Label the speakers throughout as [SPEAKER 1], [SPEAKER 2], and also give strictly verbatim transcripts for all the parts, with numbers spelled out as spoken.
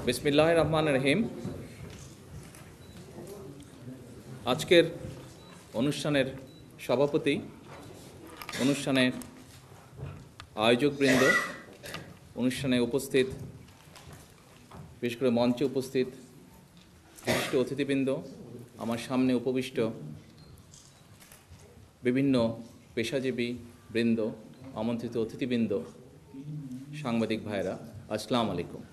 [SPEAKER 1] বিসমিল্লাহির রহমানির রহিম। আজকের অনুষ্ঠানের সভাপতি, অনুষ্ঠানের আয়োজকবৃন্দ, অনুষ্ঠানে উপস্থিত, বিশেষ করে মঞ্চে উপস্থিত বিশিষ্ট অতিথিবৃন্দ, আমার সামনে উপবিষ্ট বিভিন্ন পেশাজীবী বৃন্দ, আমন্ত্রিত অতিথিবৃন্দ, সাংবাদিক ভাইরা, আসসালামু আলাইকুম।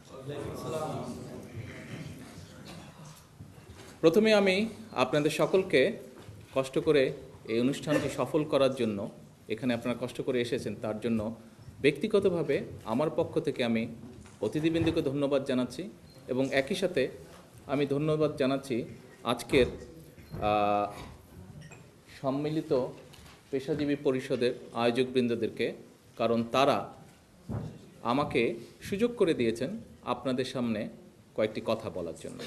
[SPEAKER 1] প্রথমে আমি আপনাদের সকলকে কষ্ট করে এই অনুষ্ঠানটি সফল করার জন্য, এখানে আপনারা কষ্ট করে এসেছেন তার জন্য ব্যক্তিগতভাবে আমার পক্ষ থেকে আমি অতিথিবৃন্দকে ধন্যবাদ জানাচ্ছি এবং একই সাথে আমি ধন্যবাদ জানাচ্ছি আজকের সম্মিলিত পেশাজীবী পরিষদের আয়োজকবৃন্দদেরকে, কারণ তারা আমাকে সুযোগ করে দিয়েছেন আপনাদের সামনে কয়েকটি কথা বলার জন্য।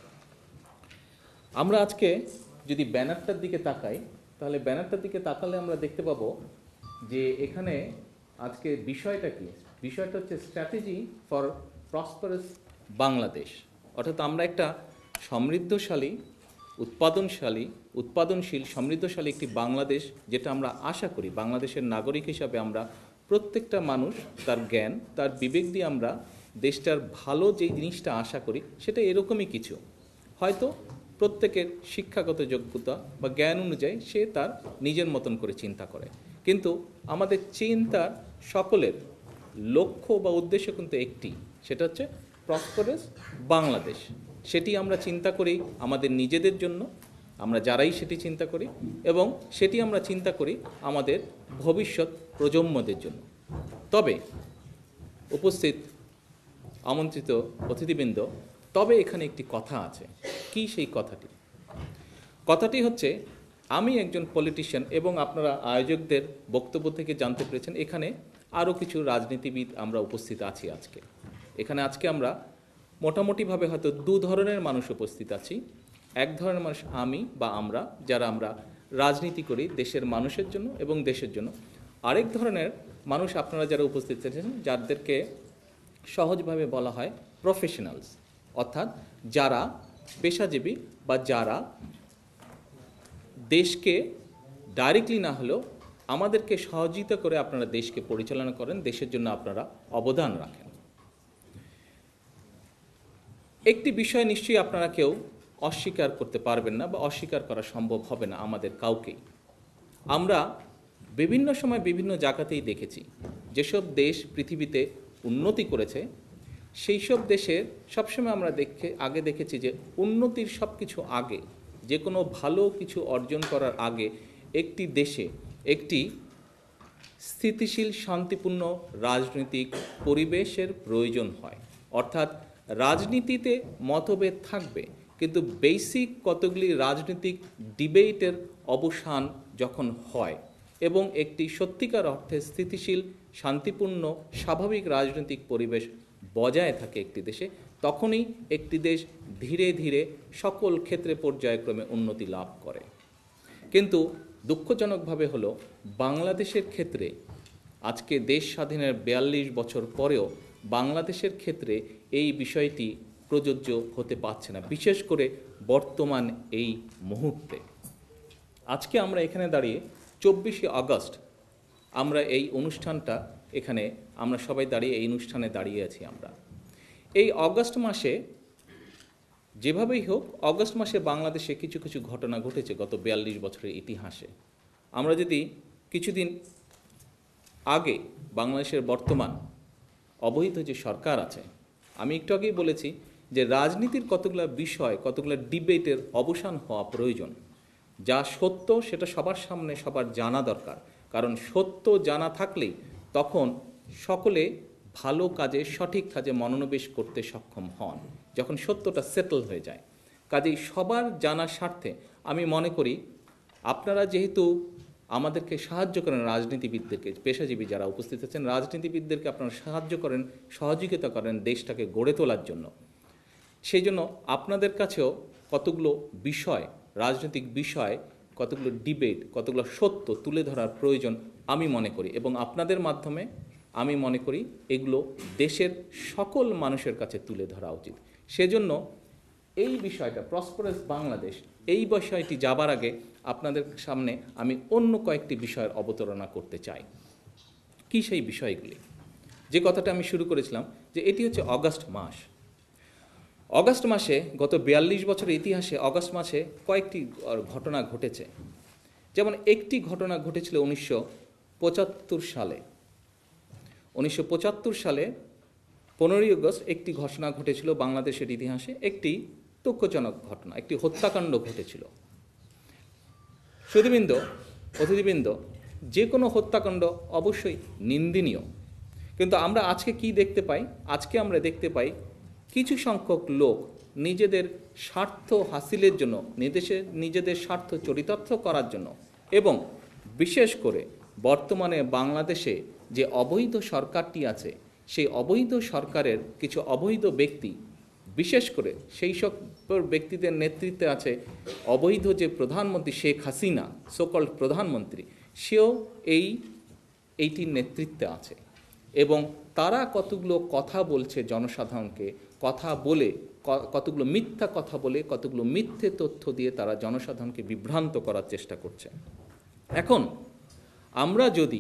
[SPEAKER 1] আমরা আজকে যদি ব্যানারটার দিকে তাকাই, তাহলে ব্যানারটার দিকে তাকালে আমরা দেখতে পাবো যে এখানে আজকে বিষয়টা কি, বিষয়টা হচ্ছে স্ট্র্যাটেজি ফর প্রসপারাস বাংলাদেশ। অর্থাৎ আমরা একটা সমৃদ্ধশালী, উৎপাদনশালী উৎপাদনশীল সমৃদ্ধশালী একটি বাংলাদেশ, যেটা আমরা আশা করি বাংলাদেশের নাগরিক হিসাবে আমরা প্রত্যেকটা মানুষ তার জ্ঞান, তার বিবেক দিয়ে আমরা দেশটার ভালো যেই জিনিসটা আশা করি সেটা এরকমই কিছু। হয়তো প্রত্যেকের শিক্ষাগত যোগ্যতা বা জ্ঞান অনুযায়ী সে তার নিজের মতন করে চিন্তা করে, কিন্তু আমাদের চিন্তার সকলের লক্ষ্য বা উদ্দেশ্য কিন্তু একটি, সেটা হচ্ছে প্রসপারাস বাংলাদেশ। সেটি আমরা চিন্তা করি আমাদের নিজেদের জন্য, আমরা যারাই সেটি চিন্তা করি, এবং সেটি আমরা চিন্তা করি আমাদের ভবিষ্যৎ প্রজন্মদের জন্য। তবে উপস্থিত আমন্ত্রিত অতিথিবৃন্দ, তবে এখানে একটি কথা আছে। কি সেই কথাটি? কথাটি হচ্ছে, আমি একজন পলিটিশিয়ান এবং আপনারা আয়োজকদের বক্তব্য থেকে জানতে পেরেছেন এখানে আরও কিছু রাজনীতিবিদ আমরা উপস্থিত আছি আজকে। এখানে আজকে আমরা মোটামুটিভাবে হয়তো দু ধরনের মানুষ উপস্থিত আছি। এক ধরনের মানুষ আমি বা আমরা, যারা আমরা রাজনীতি করি দেশের মানুষের জন্য এবং দেশের জন্য। আরেক ধরনের মানুষ আপনারা যারা উপস্থিত আছেন, যাদেরকে সহজভাবে বলা হয় প্রফেশনালস, অর্থাৎ যারা পেশাজীবী বা যারা দেশকে ডাইরেক্টলি না হলেও আমাদেরকে সহযোগিতা করে আপনারা দেশকে পরিচালনা করেন, দেশের জন্য আপনারা অবদান রাখেন। একটি বিষয় নিশ্চয়ই আপনারা কেউ অস্বীকার করতে পারবেন না বা অস্বীকার করা সম্ভব হবে না আমাদের কাউকেই। আমরা বিভিন্ন সময় বিভিন্ন জায়গাতেই দেখেছি যেসব দেশ পৃথিবীতে উন্নতি করেছে, সেই সব দেশের সবসময় আমরা দেখে আগে দেখেছি যে উন্নতির সব কিছু আগে, যে কোনো ভালো কিছু অর্জন করার আগে একটি দেশে একটি স্থিতিশীল শান্তিপূর্ণ রাজনৈতিক পরিবেশের প্রয়োজন হয়। অর্থাৎ রাজনীতিতে মতভেদ থাকবে, কিন্তু বেসিক কতগুলি রাজনৈতিক ডিবেটের অবসান যখন হয় এবং একটি সত্যিকার অর্থে স্থিতিশীল শান্তিপূর্ণ স্বাভাবিক রাজনৈতিক পরিবেশ বজায় থাকে একটি দেশে, তখনই একটি দেশ ধীরে ধীরে সকল ক্ষেত্রে পর্যায়ক্রমে উন্নতি লাভ করে। কিন্তু দুঃখজনকভাবে হলো বাংলাদেশের ক্ষেত্রে আজকে দেশ স্বাধীনের বিয়াল্লিশ বছর পরেও বাংলাদেশের ক্ষেত্রে এই বিষয়টি প্রযোজ্য হতে পারছে না, বিশেষ করে বর্তমান এই মুহূর্তে। আজকে আমরা এখানে দাঁড়িয়ে চব্বিশে আগস্ট আমরা এই অনুষ্ঠানটা এখানে আমরা সবাই দাঁড়িয়ে এই অনুষ্ঠানে দাঁড়িয়ে আছি। আমরা এই অগস্ট মাসে যেভাবেই হোক, অগস্ট মাসে বাংলাদেশে কিছু কিছু ঘটনা ঘটেছে গত বিয়াল্লিশ বছরের ইতিহাসে। আমরা যদি কিছুদিন আগে বাংলাদেশের বর্তমান অবহিত যে সরকার আছে, আমি একটু আগেই বলেছি যে রাজনীতির কতগুলো বিষয়, কতগুলো ডিবেটের অবসান হওয়া প্রয়োজন। যা সত্য সেটা সবার সামনে সবার জানা দরকার, কারণ সত্য জানা থাকলেই তখন সকলে ভালো কাজে, সঠিক কাজে মনোনিবেশ করতে সক্ষম হন, যখন সত্যটা সেটেল হয়ে যায়। কাজেই সবার জানার স্বার্থে আমি মনে করি আপনারা যেহেতু আমাদেরকে সাহায্য করেন, রাজনীতিবিদদেরকে, পেশাজীবী যারা উপস্থিত আছেন রাজনীতিবিদদেরকে আপনারা সাহায্য করেন, সহযোগিতা করেন দেশটাকে গড়ে তোলার জন্য, সেই জন্য আপনাদের কাছেও কতগুলো বিষয়, রাজনৈতিক বিষয়, কতগুলো ডিবেট, কতগুলো সত্য তুলে ধরার প্রয়োজন আমি মনে করি, এবং আপনাদের মাধ্যমে আমি মনে করি এগুলো দেশের সকল মানুষের কাছে তুলে ধরা উচিত। সেজন্য এই বিষয়টা প্রসপারাস বাংলাদেশ এই বিষয়টি যাবার আগে আপনাদের সামনে আমি অন্য কয়েকটি বিষয়ের অবতারণা করতে চাই। কি সেই বিষয়গুলি? যে কথাটা আমি শুরু করেছিলাম যে এটি হচ্ছে অগাস্ট মাস। অগাস্ট মাসে গত বিয়াল্লিশ বছরের ইতিহাসে অগাস্ট মাসে কয়েকটি ঘটনা ঘটেছে। যেমন একটি ঘটনা ঘটেছিল উনিশশো পঁচাত্তর সালে। উনিশশো পঁচাত্তর সালে পনেরোই আগস্ট একটি ঘটনা ঘটেছিল বাংলাদেশের ইতিহাসে, একটি দুঃখজনক ঘটনা, একটি হত্যাকাণ্ড ঘটেছিল। সুধীবৃন্দ, অতিথিবৃন্দ, যে কোনো হত্যাকাণ্ড অবশ্যই নিন্দনীয়, কিন্তু আমরা আজকে কি দেখতে পাই? আজকে আমরা দেখতে পাই কিছু সংখ্যক লোক নিজেদের স্বার্থ হাসিলের জন্য, নিজেদের নিজেদের স্বার্থ চরিতার্থ করার জন্য, এবং বিশেষ করে বর্তমানে বাংলাদেশে যে অবৈধ সরকারটি আছে সেই অবৈধ সরকারের কিছু অবৈধ ব্যক্তি, বিশেষ করে সেই সব ব্যক্তিদের নেতৃত্বে আছে অবৈধ যে প্রধানমন্ত্রী শেখ হাসিনা, সোকল্ড প্রধানমন্ত্রী, সেও এই এইটির নেতৃত্বে আছে। এবং তারা কতগুলো কথা বলছে জনসাধারণকে, কথা বলে কতগুলো মিথ্যা কথা বলে, কতগুলো মিথ্যে তথ্য দিয়ে তারা জনসাধারণকে বিভ্রান্ত করার চেষ্টা করছে। এখন আমরা যদি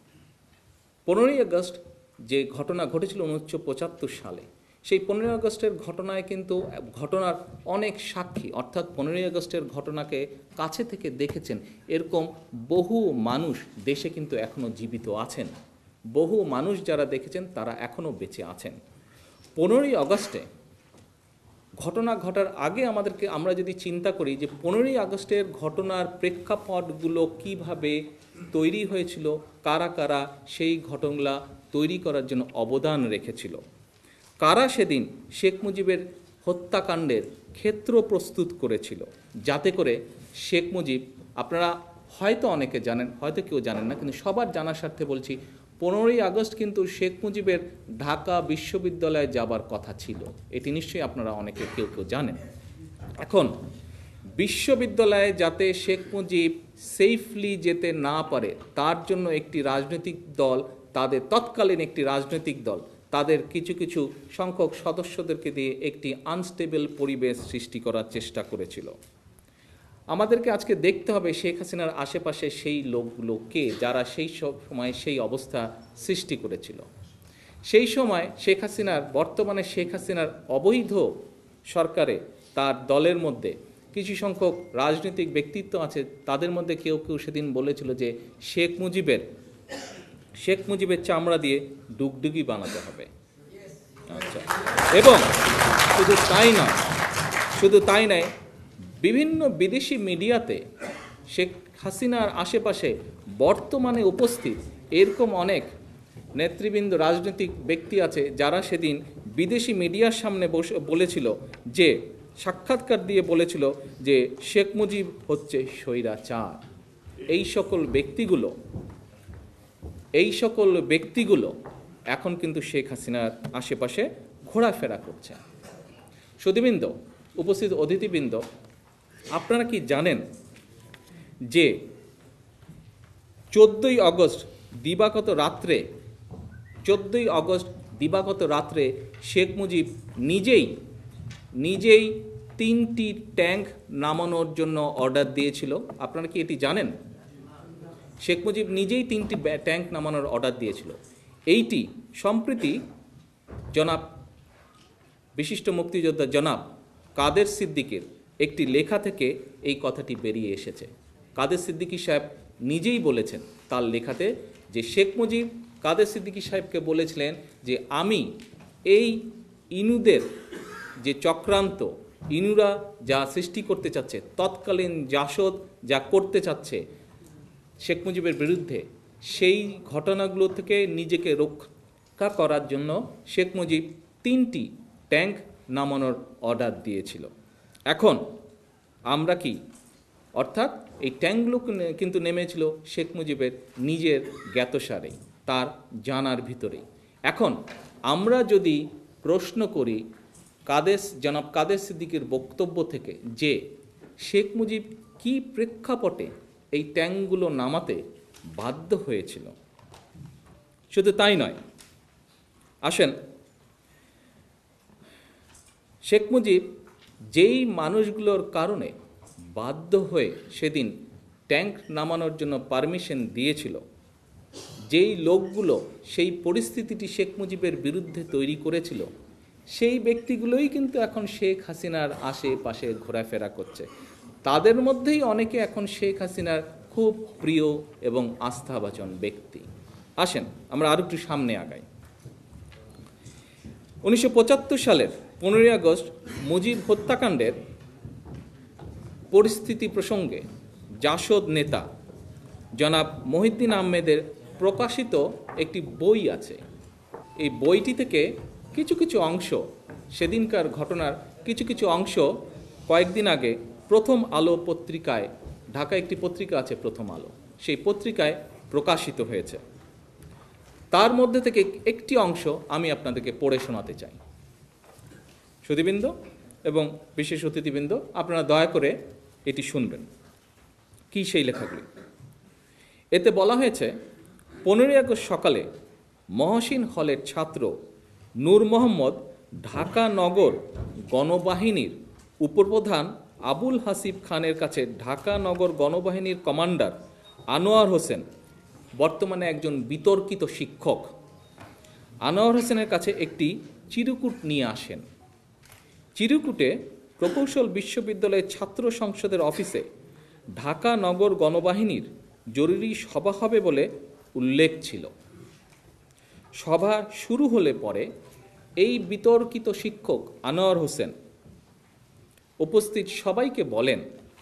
[SPEAKER 1] পনেরোই আগস্ট যে ঘটনা ঘটেছিল উনিশশো পঁচাত্তর সালে, সেই পনেরোই আগস্টের ঘটনায় কিন্তু ঘটনার অনেক সাক্ষী, অর্থাৎ পনেরোই আগস্টের ঘটনাকে কাছে থেকে দেখেছেন এরকম বহু মানুষ দেশে কিন্তু এখনও জীবিত আছেন। বহু মানুষ যারা দেখেছেন তারা এখনও বেঁচে আছেন। পনেরোই আগস্টে ঘটনা ঘটার আগে আমাদেরকে আমরা যদি চিন্তা করি যে পনেরোই আগস্টের ঘটনার প্রেক্ষাপটগুলো কিভাবে তৈরি হয়েছিল, কারা কারা সেই ঘটনাগুলো তৈরি করার জন্য অবদান রেখেছিল, কারা সেদিন শেখ মুজিবের হত্যাকাণ্ডের ক্ষেত্র প্রস্তুত করেছিল, যাতে করে শেখ মুজিব, আপনারা হয়তো অনেকে জানেন, হয়তো কেউ জানেন না, কিন্তু সবার জানার স্বার্থে বলছি, পনেরোই আগস্ট কিন্তু শেখ মুজিবের ঢাকা বিশ্ববিদ্যালয়ে যাবার কথা ছিল। এটি নিশ্চয়ই আপনারা অনেকে কেউ কেউ জানেন। এখন বিশ্ববিদ্যালয়ে যাতে শেখ মুজিব সেফলি যেতে না পারে তার জন্য একটি রাজনৈতিক দল, তাদের তৎকালীন একটি রাজনৈতিক দল তাদের কিছু কিছু সংখ্যক সদস্যদেরকে দিয়ে একটি আনস্টেবল পরিবেশ সৃষ্টি করার চেষ্টা করেছিল। আমাদেরকে আজকে দেখতে হবে শেখ হাসিনার আশেপাশে সেই লোকগুলো কে, যারা সেই সব সময় সেই অবস্থা সৃষ্টি করেছিল। সেই সময় শেখ হাসিনার, বর্তমানে শেখ হাসিনার অবৈধ সরকারে তার দলের মধ্যে কিছু সংখ্যক রাজনৈতিক ব্যক্তিত্ব আছে, তাদের মধ্যে কেউ কেউ সেদিন বলেছিল যে শেখ মুজিবের শেখ মুজিবের চামড়া দিয়ে ডুগডুগি বানাতে হবে। আচ্ছা, এবং শুধু তাই নয়, শুধু তাই নয় বিভিন্ন বিদেশি মিডিয়াতে শেখ হাসিনার আশেপাশে বর্তমানে উপস্থিত এরকম অনেক নেতৃবৃন্দ, রাজনৈতিক ব্যক্তি আছে যারা সেদিন বিদেশি মিডিয়ার সামনে বসে বলেছিল যে, সাক্ষাৎকার দিয়ে বলেছিল যে শেখ মুজিব হচ্ছে স্বৈরাচার। এই সকল ব্যক্তিগুলো এই সকল ব্যক্তিগুলো এখন কিন্তু শেখ হাসিনার আশেপাশে ঘোরাফেরা করছে। সুধীবৃন্দ, উপস্থিত অতিথিবৃন্দ, আপনারা কি জানেন যে চোদ্দোই আগস্ট দিবাগত রাত্রে চোদ্দোই আগস্ট দিবাগত রাত্রে শেখ মুজিব নিজেই নিজেই তিনটি ট্যাঙ্ক নামানোর জন্য অর্ডার দিয়েছিল? আপনারা কি এটি জানেন? শেখ মুজিব নিজেই তিনটি ট্যাঙ্ক নামানোর অর্ডার দিয়েছিল। এইটি সম্প্রতি জনাব বিশিষ্ট মুক্তিযোদ্ধা জনাব কাদের সিদ্দিকের একটি লেখা থেকে এই কথাটি বেরিয়ে এসেছে। কাদের সিদ্দিকী সাহেব নিজেই বলেছেন তার লেখাতে যে শেখ মুজিব কাদের সিদ্দিকী সাহেবকে বলেছিলেন যে আমি এই ইনুদের যে চক্রান্ত, ইনুরা যা সৃষ্টি করতে চাচ্ছে, তৎকালীন জাসদ যা করতে চাচ্ছে শেখ মুজিবের বিরুদ্ধে, সেই ঘটনাগুলো থেকে নিজেকে রক্ষা করার জন্য শেখ মুজিব তিনটি ট্যাঙ্ক নামানোর অর্ডার দিয়েছিল। এখন আমরা কি, অর্থাৎ এই ট্যাঙ্কগুলো কিন্তু নেমেছিল শেখ মুজিবের নিজের জ্ঞাতসারেই, তার জানার ভিতরেই। এখন আমরা যদি প্রশ্ন করি কাদের জনাব কাদের সিদ্দিকীর বক্তব্য থেকে যে শেখ মুজিব কি প্রেক্ষাপটে এই ট্যাঙ্কগুলো নামাতে বাধ্য হয়েছিল, শুধু তাই নয়, আসেন, শেখ মুজিব যেই মানুষগুলোর কারণে বাধ্য হয়ে সেদিন ট্যাঙ্ক নামানোর জন্য পারমিশন দিয়েছিল, যেই লোকগুলো সেই পরিস্থিতিটি শেখ মুজিবের বিরুদ্ধে তৈরি করেছিল, সেই ব্যক্তিগুলোই কিন্তু এখন শেখ হাসিনার আশেপাশে ঘোরাফেরা করছে। তাদের মধ্যেই অনেকে এখন শেখ হাসিনার খুব প্রিয় এবং আস্থাভাজন ব্যক্তি। আসেন আমরা আরও একটু সামনে আগাই। উনিশশো পঁচাত্তর সালের পনেরোই আগস্ট মুজিব হত্যাকাণ্ডের পরিস্থিতি প্রসঙ্গে জাসদ নেতা জনাব মহিউদ্দিন আহমেদের প্রকাশিত একটি বই আছে। এই বইটি থেকে কিছু কিছু অংশ, সেদিনকার ঘটনার কিছু কিছু অংশ কয়েকদিন আগে প্রথম আলো পত্রিকায়, ঢাকা একটি পত্রিকা আছে প্রথম আলো, সেই পত্রিকায় প্রকাশিত হয়েছে। তার মধ্যে থেকে একটি অংশ আমি আপনাদেরকে পড়ে শোনাতে চাই। সুধীবৃন্দ এবং বিশেষ অতিথিবৃন্দ, আপনারা দয়া করে এটি শুনবেন। কি সেই লেখাগুলি? এতে বলা হয়েছে, পনেরোই আগস্ট সকালে মহসিন হলের ছাত্র নূর মোহাম্মদ ঢাকা নগর গণবাহিনীর উপপ্রধান আবুল হাসিব খানের কাছে ঢাকা নগর গণবাহিনীর কমান্ডার আনোয়ার হোসেন, বর্তমানে একজন বিতর্কিত শিক্ষক, আনোয়ার হোসেনের কাছে একটি চিরকুট নিয়ে আসেন। চিরকুটে প্রকৌশল বিশ্ববিদ্যালয়ের ছাত্র সংসদের অফিসে ঢাকা নগর গণবাহিনীর জরুরি সভা হবে বলে উল্লেখ ছিল। সভা শুরু হলে পরে এই বিতর্কিত শিক্ষক আনোয়ার হোসেন উপস্থিত সবাইকে বলেন,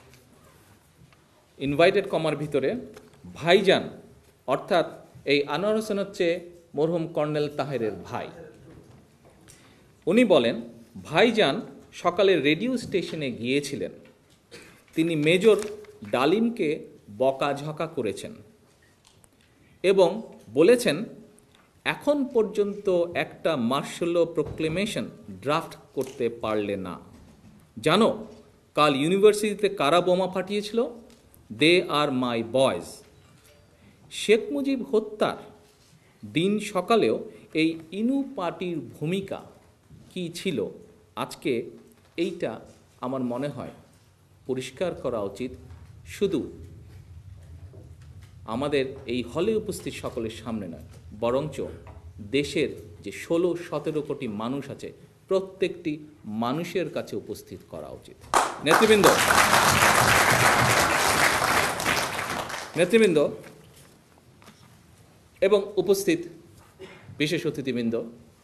[SPEAKER 1] ইনভাইটেড কমার ভিতরে, ভাইজান, অর্থাৎ এই আনোয়ার হোসেন হচ্ছে মরহুম কর্নেল তাহেরের ভাই। উনি বলেন, ভাইজান সকালে রেডিও স্টেশনে গিয়েছিলেন। তিনি মেজর ডালিমকে বকাঝকা করেছেন এবং বলেছেন, এখন পর্যন্ত একটা মার্শাল প্রোক্লেমেশন ড্রাফট করতে পারলে না। জানো কাল ইউনিভার্সিটিতে কারা বোমা ফাটিয়েছিল? They are my boys. Sheikh Mujib হত্যার দিন সকালেও এই ইনু পার্টির ভূমিকা কি ছিল, আজকে এইটা আমার মনে হয় পরিষ্কার করা উচিত, শুধু আমাদের এই হলে উপস্থিত সকলের সামনে নয়, বরঞ্চ দেশের যে ষোলো সতেরো কোটি মানুষ আছে, প্রত্যেকটি মানুষের কাছে উপস্থিত করা উচিত। নেতৃবৃন্দ নেতৃবৃন্দ এবং উপস্থিত বিশেষ অতিথিবৃন্দ,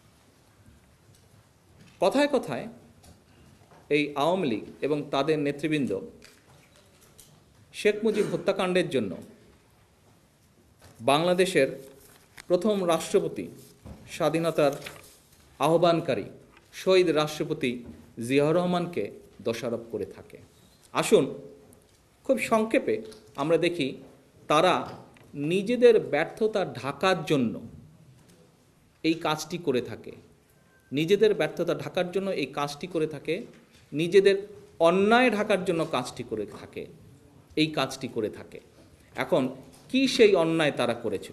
[SPEAKER 1] কথায় কথায় এই আওয়ামী লীগ এবং তাদের নেতৃবৃন্দ শেখ মুজিব হত্যাকাণ্ডের জন্য বাংলাদেশের প্রথম রাষ্ট্রপতি, স্বাধীনতার আহ্বানকারী শহীদ রাষ্ট্রপতি জিয়াউর রহমানকে দোষারোপ করে থাকে। আসুন খুব সংক্ষেপে আমরা দেখি তারা নিজেদের ব্যর্থতা ঢাকার জন্য এই কাজটি করে থাকে, নিজেদের ব্যর্থতা ঢাকার জন্য এই কাজটি করে থাকে, নিজেদের অন্যায় ঢাকার জন্য কাজটি করে থাকে, এই কাজটি করে থাকে। এখন কি সেই অন্যায় তারা করেছিল?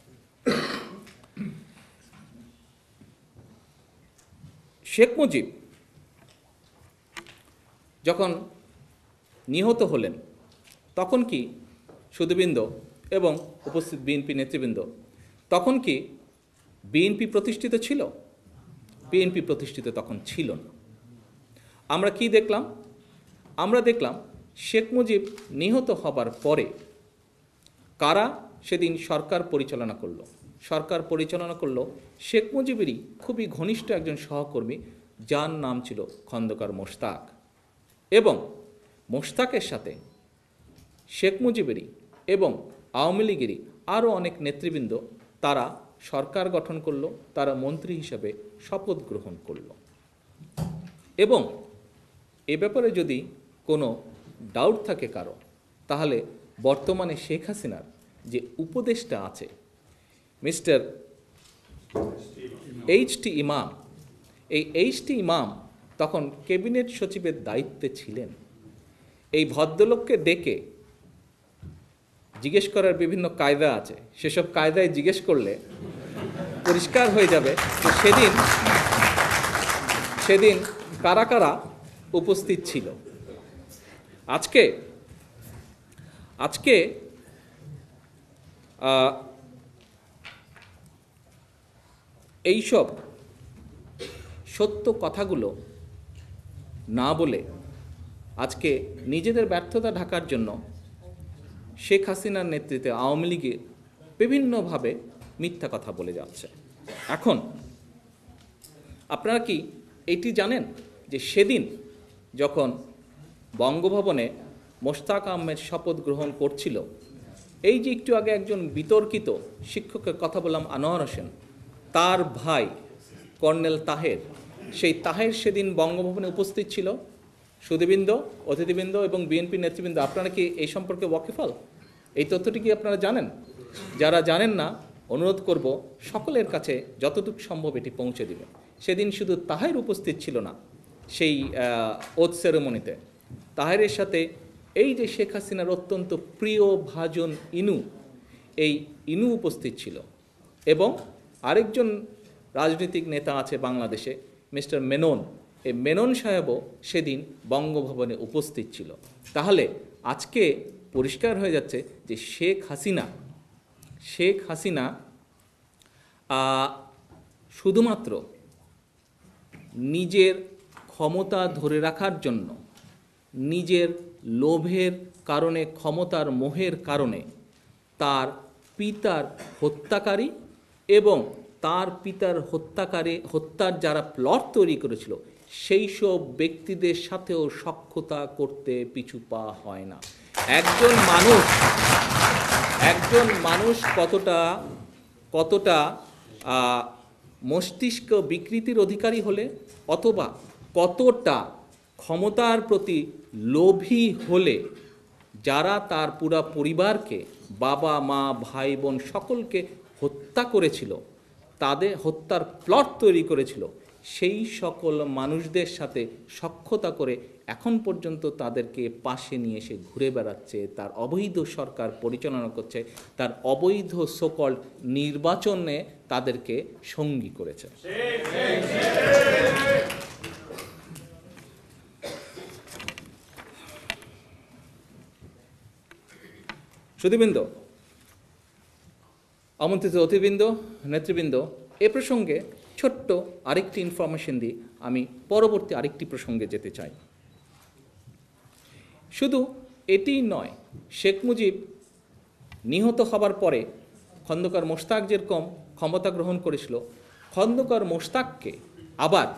[SPEAKER 1] শেখ মুজিব যখন নিহত হলেন, তখন কি সুধীবৃন্দ এবং উপস্থিত বিএনপি নেতৃবৃন্দ, তখন কি বিএনপি প্রতিষ্ঠিত ছিল? বিএনপি প্রতিষ্ঠিত তখন ছিল না। আমরা কি দেখলাম? আমরা দেখলাম শেখ মুজিব নিহত হবার পরে কারা সেদিন সরকার পরিচালনা করলো? সরকার পরিচালনা করলো শেখ মুজিবেরই খুবই ঘনিষ্ঠ একজন সহকর্মী, যার নাম ছিল খন্দকার মোশতাক, এবং মোশতাকের সাথে শেখ মুজিবেরই এবং আওয়ামী লীগেরই আরও অনেক নেতৃবৃন্দ তারা সরকার গঠন করলো, তারা মন্ত্রী হিসাবে শপথ গ্রহণ করল। এবং এ ব্যাপারে যদি কোনো ডাউট থাকে কারো, তাহলে বর্তমানে শেখ হাসিনার যে উপদেষ্টা আছে মিস্টার এইচ টি ইমাম, এই এইচ টি ইমাম তখন ক্যাবিনেট সচিবের দায়িত্বে ছিলেন। এই ভদ্রলোককে ডেকে জিজ্ঞেস করার বিভিন্ন কায়দা আছে, সেসব কায়দায় জিজ্ঞেস করলে পরিষ্কার হয়ে যাবে যে সেদিন সেদিন কারা কারা উপস্থিত ছিল। আজকে আজকে এইসব সত্য কথাগুলো না বলে আজকে নিজেদের ব্যর্থতা ঢাকার জন্য শেখ হাসিনার নেতৃত্বে আওয়ামী লীগে বিভিন্নভাবে মিথ্যা কথা বলে যাচ্ছে। এখন আপনারা কি এটি জানেন যে সেদিন যখন বঙ্গভবনে মোশতাক আহমেদ শপথ গ্রহণ করছিল, এই যে একটু আগে একজন বিতর্কিত শিক্ষকের কথা বললাম আনোয়ার হোসেন, তার ভাই কর্নেল তাহের, সেই তাহের সেদিন বঙ্গভবনে উপস্থিত ছিল। সুধীবৃন্দ, অতিথিবৃন্দ এবং বিএনপি নেতৃবৃন্দ, আপনারা কি এই সম্পর্কে ওয়াকিফল? এই তথ্যটি কি আপনারা জানেন? যারা জানেন না, অনুরোধ করব সকলের কাছে যতটুকু সম্ভব এটি পৌঁছে দিবে। সেদিন শুধু তাহের উপস্থিত ছিল না সেই ওথ সেরেমনিতে, তাহেরের সাথে এই যে শেখ হাসিনার অত্যন্ত প্রিয় ভাজন ইনু, এই ইনু উপস্থিত ছিল, এবং আরেকজন রাজনৈতিক নেতা আছে বাংলাদেশে, মিস্টার মেনন, এই মেনন সাহেবও সেদিন বঙ্গভবনে উপস্থিত ছিল। তাহলে আজকে পরিষ্কার হয়ে যাচ্ছে যে শেখ হাসিনা শেখ হাসিনা শুধুমাত্র নিজের ক্ষমতা ধরে রাখার জন্য, নিজের লোভের কারণে, ক্ষমতার মোহের কারণে তার পিতার হত্যাকারী এবং তার পিতার হত্যাকারী হত্যার যারা প্লট তৈরি করেছিল সেই সব ব্যক্তিদের সাথেও সখ্যতা করতে পিছু পা হয় না। একজন মানুষ একজন মানুষ কতটা কতটা মস্তিষ্ক বিকৃতির অধিকারী হলে, অথবা কতটা ক্ষমতার প্রতি লোভী হলে, যারা তার পুরা পরিবারকে, বাবা মা ভাই বোন সকলকে হত্যা করেছিল, তাদের হত্যার প্লট তৈরি করেছিল, সেই সকল মানুষদের সাথে সখ্যতা করে এখন পর্যন্ত তাদেরকে পাশে নিয়ে এসে ঘুরে বেড়াচ্ছে, তার অবৈধ সরকার পরিচালনা করছে, তার অবৈধ সকল নির্বাচনে তাদেরকে সঙ্গী করেছে। সুধীবৃন্দ, আমন্ত্রিত অতিবৃন্দ, নেতৃবৃন্দ, এ প্রসঙ্গে ছোট্ট আরেকটি ইনফরমেশন দিয়ে আমি পরবর্তী আরেকটি প্রসঙ্গে যেতে চাই। শুধু এটিই নয়, শেখ মুজিব নিহত হবার পরে খন্দকার মোশতাক যেরকম ক্ষমতা গ্রহণ করেছিল, খন্দকার মোশতাককে আবার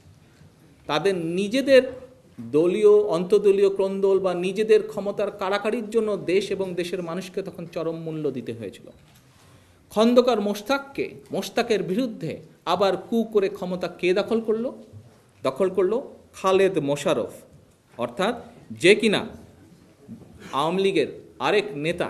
[SPEAKER 1] তাদের নিজেদের দলীয় অন্তদলীয় ক্রন্দল বা নিজেদের ক্ষমতার কাড়াকাড়ির জন্য দেশ এবং দেশের মানুষকে তখন চরম মূল্য দিতে হয়েছিল। খন্দকার মোশতাককে মোশতাকের বিরুদ্ধে আবার কু করে ক্ষমতা কে দখল করলো? দখল করলো খালেদ মোশাররফ, অর্থাৎ যে কিনা আওয়ামী লীগের আরেক নেতা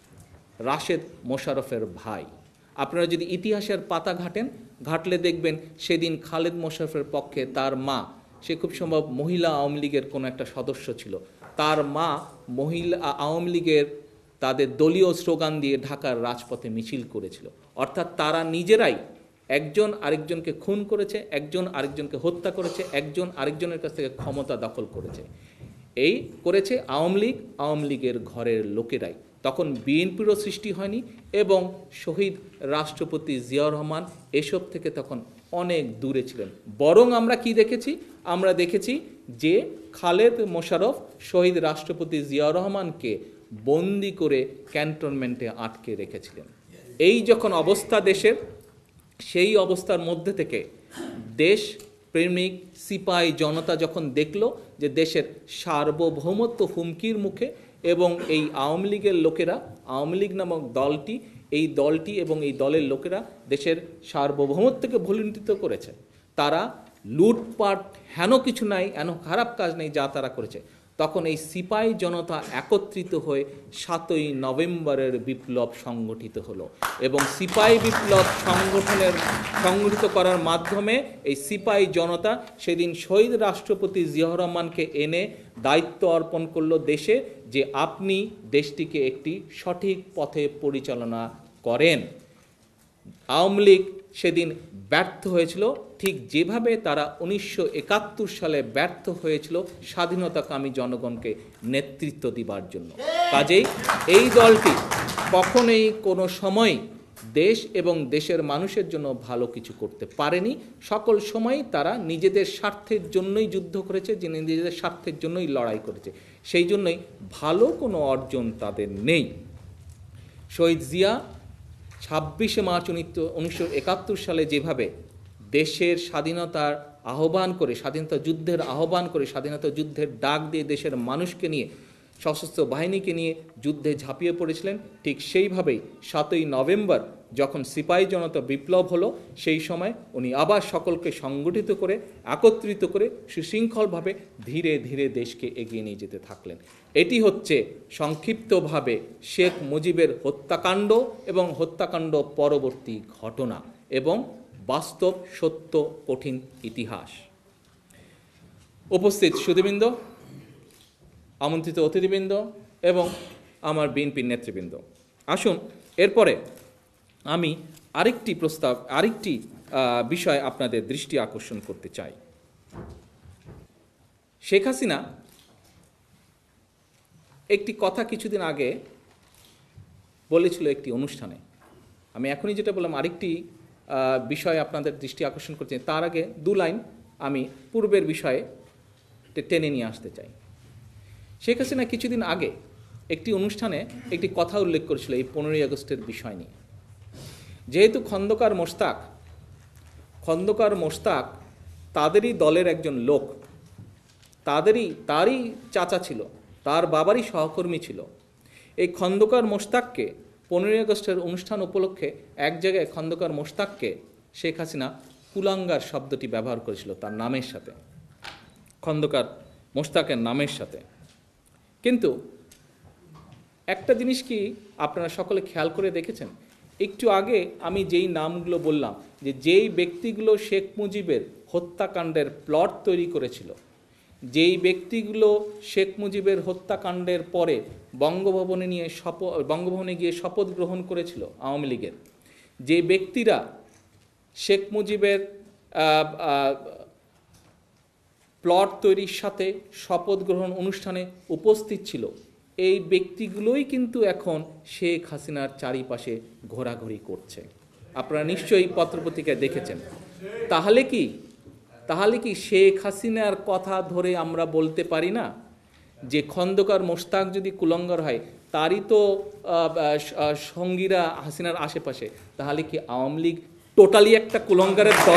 [SPEAKER 1] রাশেদ মোশাররফের ভাই। আপনারা যদি ইতিহাসের পাতা ঘাটেন, ঘাটলে দেখবেন সেদিন খালেদ মোশাররফের পক্ষে তার মা, সে খুব সম্ভব মহিলা আওয়ামী লীগের কোনো একটা সদস্য ছিল, তার মা মহিলা আওয়ামী লীগের তাদের দলীয় স্লোগান দিয়ে ঢাকার রাজপথে মিছিল করেছিল। অর্থাৎ তারা নিজেরাই একজন আরেকজনকে খুন করেছে, একজন আরেকজনকে হত্যা করেছে, একজন আরেকজনের কাছ থেকে ক্ষমতা দখল করেছে। এই করেছে আওয়ামী লীগ, আওয়ামী লীগের ঘরের লোকেরাই। তখন বিএনপিরও সৃষ্টি হয়নি এবং শহীদ রাষ্ট্রপতি জিয়াউর রহমান এসব থেকে তখন অনেক দূরে ছিলেন। বরং আমরা কি দেখেছি? আমরা দেখেছি যে খালেদ মোশাররফ শহীদ রাষ্ট্রপতি জিয়াউর রহমানকে বন্দি করে ক্যান্টনমেন্টে আটকে রেখেছিলেন। এই যখন অবস্থা দেশের, সেই অবস্থার মধ্যে থেকে দেশ প্রেমিক সিপাহী জনতা যখন দেখল যে দেশের সার্বভৌমত্ব হুমকির মুখে এবং এই আওয়ামী লীগের লোকেরা, আওয়ামী লীগ নামক দলটি, এই দলটি এবং এই দলের লোকেরা দেশের সার্বভৌমত্বকে ভুলুণ্ঠিত করেছে, তারা লুটপাট হেন কিছু নাই, এন খারাপ কাজ নেই যা তারা করেছে, তখন এই সিপাহী জনতা একত্রিত হয়ে সাতই নভেম্বরের বিপ্লব সংগঠিত হলো এবং সিপাহী বিপ্লব সংগঠনের সংগঠিত করার মাধ্যমে এই সিপাহী জনতা সেদিন শহীদ রাষ্ট্রপতি জিয়াউর রহমানকে এনে দায়িত্ব অর্পণ করলো দেশে, যে আপনি দেশটিকে একটি সঠিক পথে পরিচালনা করেন। আওয়ামী লীগ সেদিন ব্যর্থ হয়েছিল, ঠিক যেভাবে তারা উনিশশো একাত্তর সালে ব্যর্থ হয়েছিল স্বাধীনতাকামী জনগণকে নেতৃত্ব দিবার জন্য। কাজেই এই দলটি কখনোই কোনো সময় দেশ এবং দেশের মানুষের জন্য ভালো কিছু করতে পারেনি। সকল সময় তারা নিজেদের স্বার্থের জন্যই যুদ্ধ করেছে, যে নিজেদের স্বার্থের জন্যই লড়াই করেছে, সেই জন্যই ভালো কোনো অর্জন তাদের নেই। শহীদ জিয়া ছাব্বিশে মার্চ উনিশশো একাত্তর সালে যেভাবে দেশের স্বাধীনতার আহ্বান করে, স্বাধীনতা যুদ্ধের আহ্বান করে, স্বাধীনতা যুদ্ধের ডাক দিয়ে দেশের মানুষকে নিয়ে, সশস্ত্র বাহিনীকে নিয়ে যুদ্ধে ঝাঁপিয়ে পড়েছিলেন, ঠিক সেইভাবেই সাতই নভেম্বর যখন সিপাহী জনতা বিপ্লব হলো, সেই সময় উনি আবার সকলকে সংগঠিত করে, একত্রিত করে সুশৃঙ্খলভাবে ধীরে ধীরে দেশকে এগিয়ে নিয়ে যেতে থাকলেন। এটি হচ্ছে সংক্ষিপ্তভাবে শেখ মুজিবের হত্যাকাণ্ড এবং হত্যাকাণ্ড পরবর্তী ঘটনা এবং বাস্তব সত্য কঠিন ইতিহাস। উপস্থিত সুধীবৃন্দ, আমন্ত্রিত অতিথিবৃন্দ এবং আমার বিএনপির নেতৃবৃন্দ, আসুন এরপরে আমি আরেকটি প্রস্তাব, আরেকটি বিষয় আপনাদের দৃষ্টি আকর্ষণ করতে চাই। শেখ হাসিনা একটি কথা কিছুদিন আগে বলেছিল একটি অনুষ্ঠানে। আমি এখনই যেটা বললাম আরেকটি বিষয় আপনাদের দৃষ্টি আকর্ষণ করতে চাই, তার আগে দু লাইন আমি পূর্বের বিষয়ে টেনে নিয়ে আসতে চাই। শেখ হাসিনা কিছুদিন আগে একটি অনুষ্ঠানে একটি কথা উল্লেখ করেছিল এই পনেরোই আগস্টের বিষয় নিয়ে। যেহেতু খন্দকার মোশতাক খন্দকার মোশতাক তাদেরই দলের একজন লোক, তাদেরই তারই চাচা ছিল, তার বাবারই সহকর্মী ছিল। এই খন্দকার মোশতাককে পনেরোই আগস্টের অনুষ্ঠান উপলক্ষে এক জায়গায় খন্দকার মোশতাককে শেখ হাসিনা কুলাঙ্গার শব্দটি ব্যবহার করেছিল তার নামের সাথে, খন্দকার মোশতাকের নামের সাথে। কিন্তু একটা জিনিস কি আপনারা সকলে খেয়াল করে দেখেছেন, একটু আগে আমি যেই নামগুলো বললাম, যে যেই ব্যক্তিগুলো শেখ মুজিবের হত্যাকাণ্ডের প্লট তৈরি করেছিল, যেই ব্যক্তিগুলো শেখ মুজিবের হত্যাকাণ্ডের পরে বঙ্গভবনে নিয়ে শপথ বঙ্গভবনে গিয়ে শপথ গ্রহণ করেছিল আওয়ামী লীগের, যে ব্যক্তিরা শেখ মুজিবের প্লট তৈরির সাথে শপথ গ্রহণ অনুষ্ঠানে উপস্থিত ছিল, এই ব্যক্তিগুলোই কিন্তু এখন শেখ হাসিনার চারিপাশে ঘোরাঘুরি করছে। আপনারা নিশ্চয়ই পত্রপত্রিকায় দেখেছেন। তাহলে কি তাহলে কি শেখ হাসিনার কথা ধরে আমরা বলতে পারি না যে খন্দকার মোশতাক যদি কুলঙ্গার হয়, তারই তো সঙ্গীরা হাসিনার আশেপাশে, তাহলে কি আওয়ামী লীগ টোটালি একটা কুলঙ্গারের দল?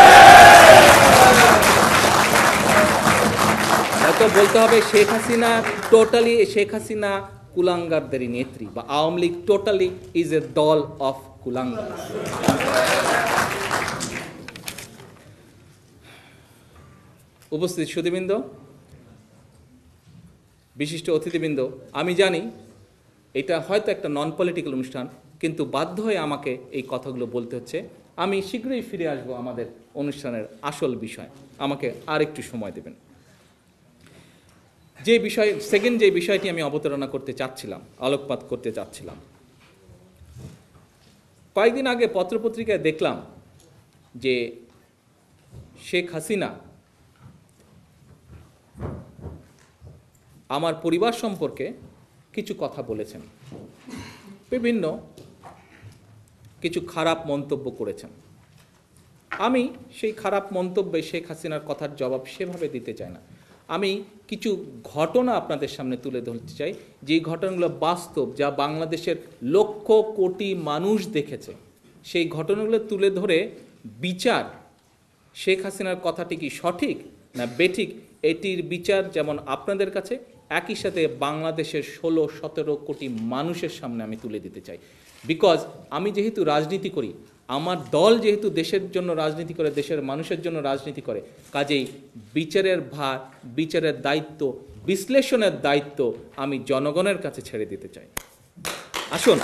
[SPEAKER 1] হয়তো বলতে হবে শেখ হাসিনা টোটালি শেখ হাসিনা কুলাঙ্গারদেরই নেত্রী, বা Awami League totally is a দল অফ কুলাঙ্গার। উপস্থিত সুধীবৃন্দ, বিশিষ্ট অতিথিবৃন্দ, আমি জানি এটা হয়তো একটা নন পলিটিক্যাল অনুষ্ঠান, কিন্তু বাধ্য হয়ে আমাকে এই কথাগুলো বলতে হচ্ছে। আমি শীঘ্রই ফিরে আসবো আমাদের অনুষ্ঠানের আসল বিষয়, আমাকে আর একটু সময় দেবেন। যে বিষয় সেকেন্ড যে বিষয়টি আমি অবতারণা করতে চাচ্ছিলাম, আলোকপাত করতে চাচ্ছিলাম, কয়েকদিন আগে পত্রপত্রিকায় দেখলাম যে শেখ হাসিনা আমার পরিবার সম্পর্কে কিছু কথা বলেছেন, বিভিন্ন কিছু খারাপ মন্তব্য করেছেন। আমি সেই খারাপ মন্তব্যে শেখ হাসিনার কথার জবাব সেভাবে দিতে চাই না। আমি কিছু ঘটনা আপনাদের সামনে তুলে ধরতে চাই, যে ঘটনাগুলো বাস্তব, যা বাংলাদেশের লক্ষ কোটি মানুষ দেখেছে। সেই ঘটনাগুলো তুলে ধরে বিচার, শেখ হাসিনার কথাটি কি সঠিক না বেঠিক, এটির বিচার যেমন আপনাদের কাছে, একই সাথে বাংলাদেশের ষোলো সতেরো কোটি মানুষের সামনে আমি তুলে দিতে চাই। বিকজ আমি যেহেতু রাজনীতি করি, আমার দল যেহেতু দেশের জন্য রাজনীতি করে, দেশের মানুষের জন্য রাজনীতি করে, কাজেই বিচারের ভার, বিচারের দায়িত্ব, বিশ্লেষণের দায়িত্ব আমি জনগণের কাছে ছেড়ে দিতে চাই। আসুন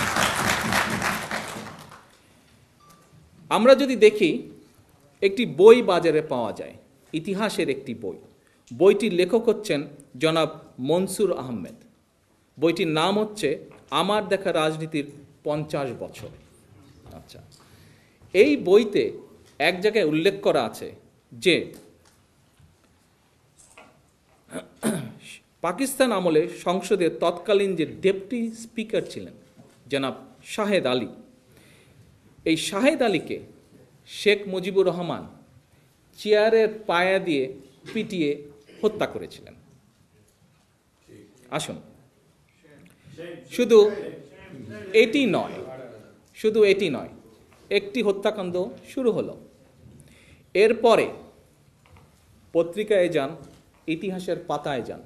[SPEAKER 1] আমরা যদি দেখি, একটি বই বাজারে পাওয়া যায়, ইতিহাসের একটি বই। বইটির লেখক হচ্ছেন জনাব মনসুর আহমেদ। বইটির নাম হচ্ছে আমার দেখা রাজনীতির পঞ্চাশ বছর। আচ্ছা, এই বইতে এক জায়গায় উল্লেখ করা আছে যে পাকিস্তান আমলে সংসদের তৎকালীন যে ডেপুটি স্পিকার ছিলেন জনাব শাহেদ আলী, এই শাহেদ আলীকে শেখ মুজিবুর রহমান চেয়ারের পায়া দিয়ে পিটিয়ে হত্যা করেছিলেন। আসুন, শুধু এটি নয় শুধু এটি নয় একটি হত্যাকাণ্ড শুরু হলো, এরপরে পত্রিকায় যান, ইতিহাসের পাতায় যান,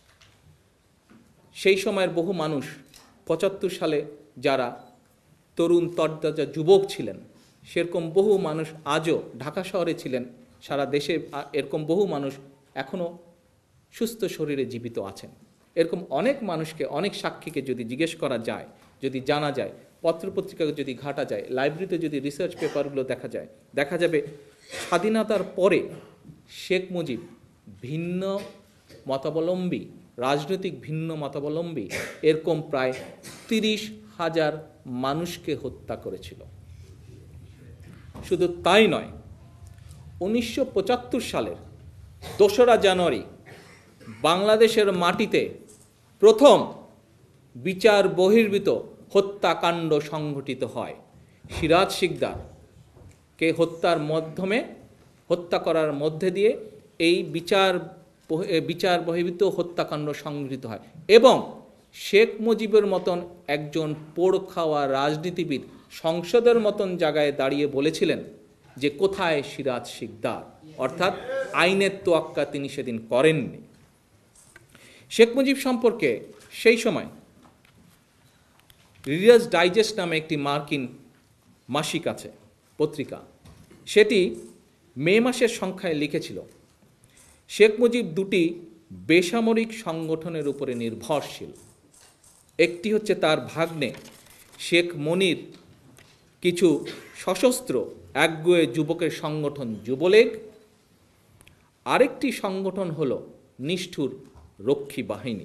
[SPEAKER 1] সেই সময়ের বহু মানুষ, পঁচাত্তর সালে যারা তরুণ তরতাজা যুবক ছিলেন, সেরকম বহু মানুষ আজও ঢাকা শহরে ছিলেন, সারা দেশে এরকম বহু মানুষ এখনও সুস্থ শরীরে জীবিত আছেন। এরকম অনেক মানুষকে, অনেক সাক্ষীকে যদি জিজ্ঞেস করা যায়, যদি জানা যায়, পত্রপত্রিকাকে যদি ঘাটা যায়, লাইব্রেরিতে যদি রিসার্চ পেপারগুলো দেখা যায়, দেখা যাবে স্বাধীনতার পরে শেখ মুজিব ভিন্ন মতাবলম্বী, রাজনৈতিক ভিন্ন মতাবলম্বী এরকম প্রায় তিরিশ হাজার মানুষকে হত্যা করেছিল। শুধু তাই নয়, উনিশশো পঁচাত্তর সালের দোসরা জানুয়ারি বাংলাদেশের মাটিতে প্রথম বিচার বহির্ভূত হত্যাকাণ্ড সংঘটিত হয়। সিরাজ শিকদারকে হত্যার মাধ্যমে, হত্যা করার মধ্যে দিয়ে এই বিচার বিচার বহির্ভূত হত্যাকাণ্ড সংঘটিত হয় এবং শেখ মুজিবের মতন একজন পোড় খাওয়া রাজনীতিবিদ সংসদের মতন জায়গায় দাঁড়িয়ে বলেছিলেন যে কোথায় সিরাজ শিকদার, অর্থাৎ আইনের তোয়াক্কা তিনি সেদিন করেননি। শেখ মুজিব সম্পর্কে সেই সময় রিডার্স ডাইজেস্ট নামে একটি মার্কিন মাসিক আছে, পত্রিকা, সেটি মে মাসের সংখ্যায় লিখেছিল শেখ মুজিব দুটি বেসামরিক সংগঠনের উপরে নির্ভরশীল। একটি হচ্ছে তার ভাগ্নে শেখ মনির কিছু সশস্ত্র একগুঁয়ে যুবকের সংগঠন যুবলীগ, আরেকটি সংগঠন হল নিষ্ঠুর রক্ষী বাহিনী।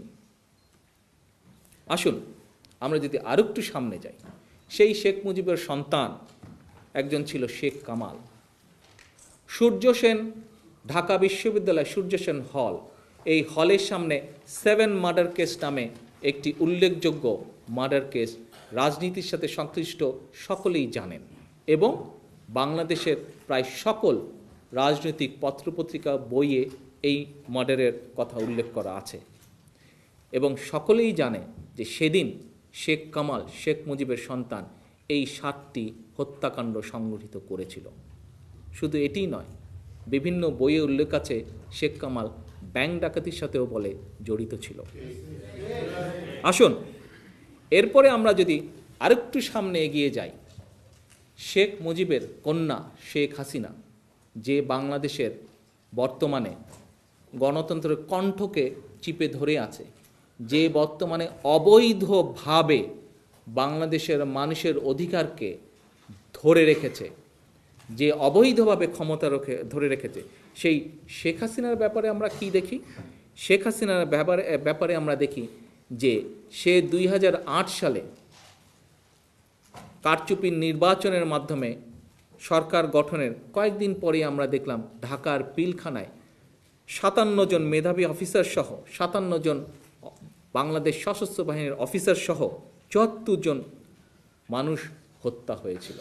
[SPEAKER 1] আসুন আমরা যদি আরেকটু সামনে যাই, সেই শেখ মুজিবের সন্তান একজন ছিল শেখ কামাল। সূর্য সেন ঢাকা বিশ্ববিদ্যালয় সূর্য সেন হল, এই হলের সামনে সেভেন মার্ডার কেস নামে একটি উল্লেখযোগ্য মার্ডার কেস রাজনীতির সাথে সংশ্লিষ্ট সকলেই জানেন এবং বাংলাদেশের প্রায় সকল রাজনৈতিক পত্রপত্রিকা বইয়ে এই মার্ডারের কথা উল্লেখ করা আছে এবং সকলেই জানে যে সেদিন শেখ কামাল, শেখ মুজিবের সন্তান, এই সাতটি হত্যাকাণ্ড সংগঠিত করেছিল। শুধু এটিই নয়, বিভিন্ন বইয়ে উল্লেখ আছে শেখ কামাল ব্যাংক ডাকাতির সাথেও বলে জড়িত ছিল। আসুন এরপরে আমরা যদি আরেকটু সামনে এগিয়ে যাই, শেখ মুজিবের কন্যা শেখ হাসিনা, যে বাংলাদেশের বর্তমানে গণতন্ত্রের কণ্ঠকে চিপে ধরে আছে, যে বর্তমানে অবৈধভাবে বাংলাদেশের মানুষের অধিকারকে ধরে রেখেছে, যে অবৈধভাবে ক্ষমতা রখে ধরে রেখেছে, সেই শেখ হাসিনার ব্যাপারে আমরা কি দেখি? শেখ হাসিনার ব্যাপারে ব্যাপারে আমরা দেখি যে সে দুই হাজার আট সালে কারচুপির নির্বাচনের মাধ্যমে সরকার গঠনের কয়েকদিন পরে আমরা দেখলাম ঢাকার পিলখানায় সাতান্ন জন মেধাবী অফিসার সহ, সাতান্ন জন বাংলাদেশ সশস্ত্র বাহিনীর অফিসার সহ চুয়াত্তর জন মানুষ হত্যা হয়েছিল।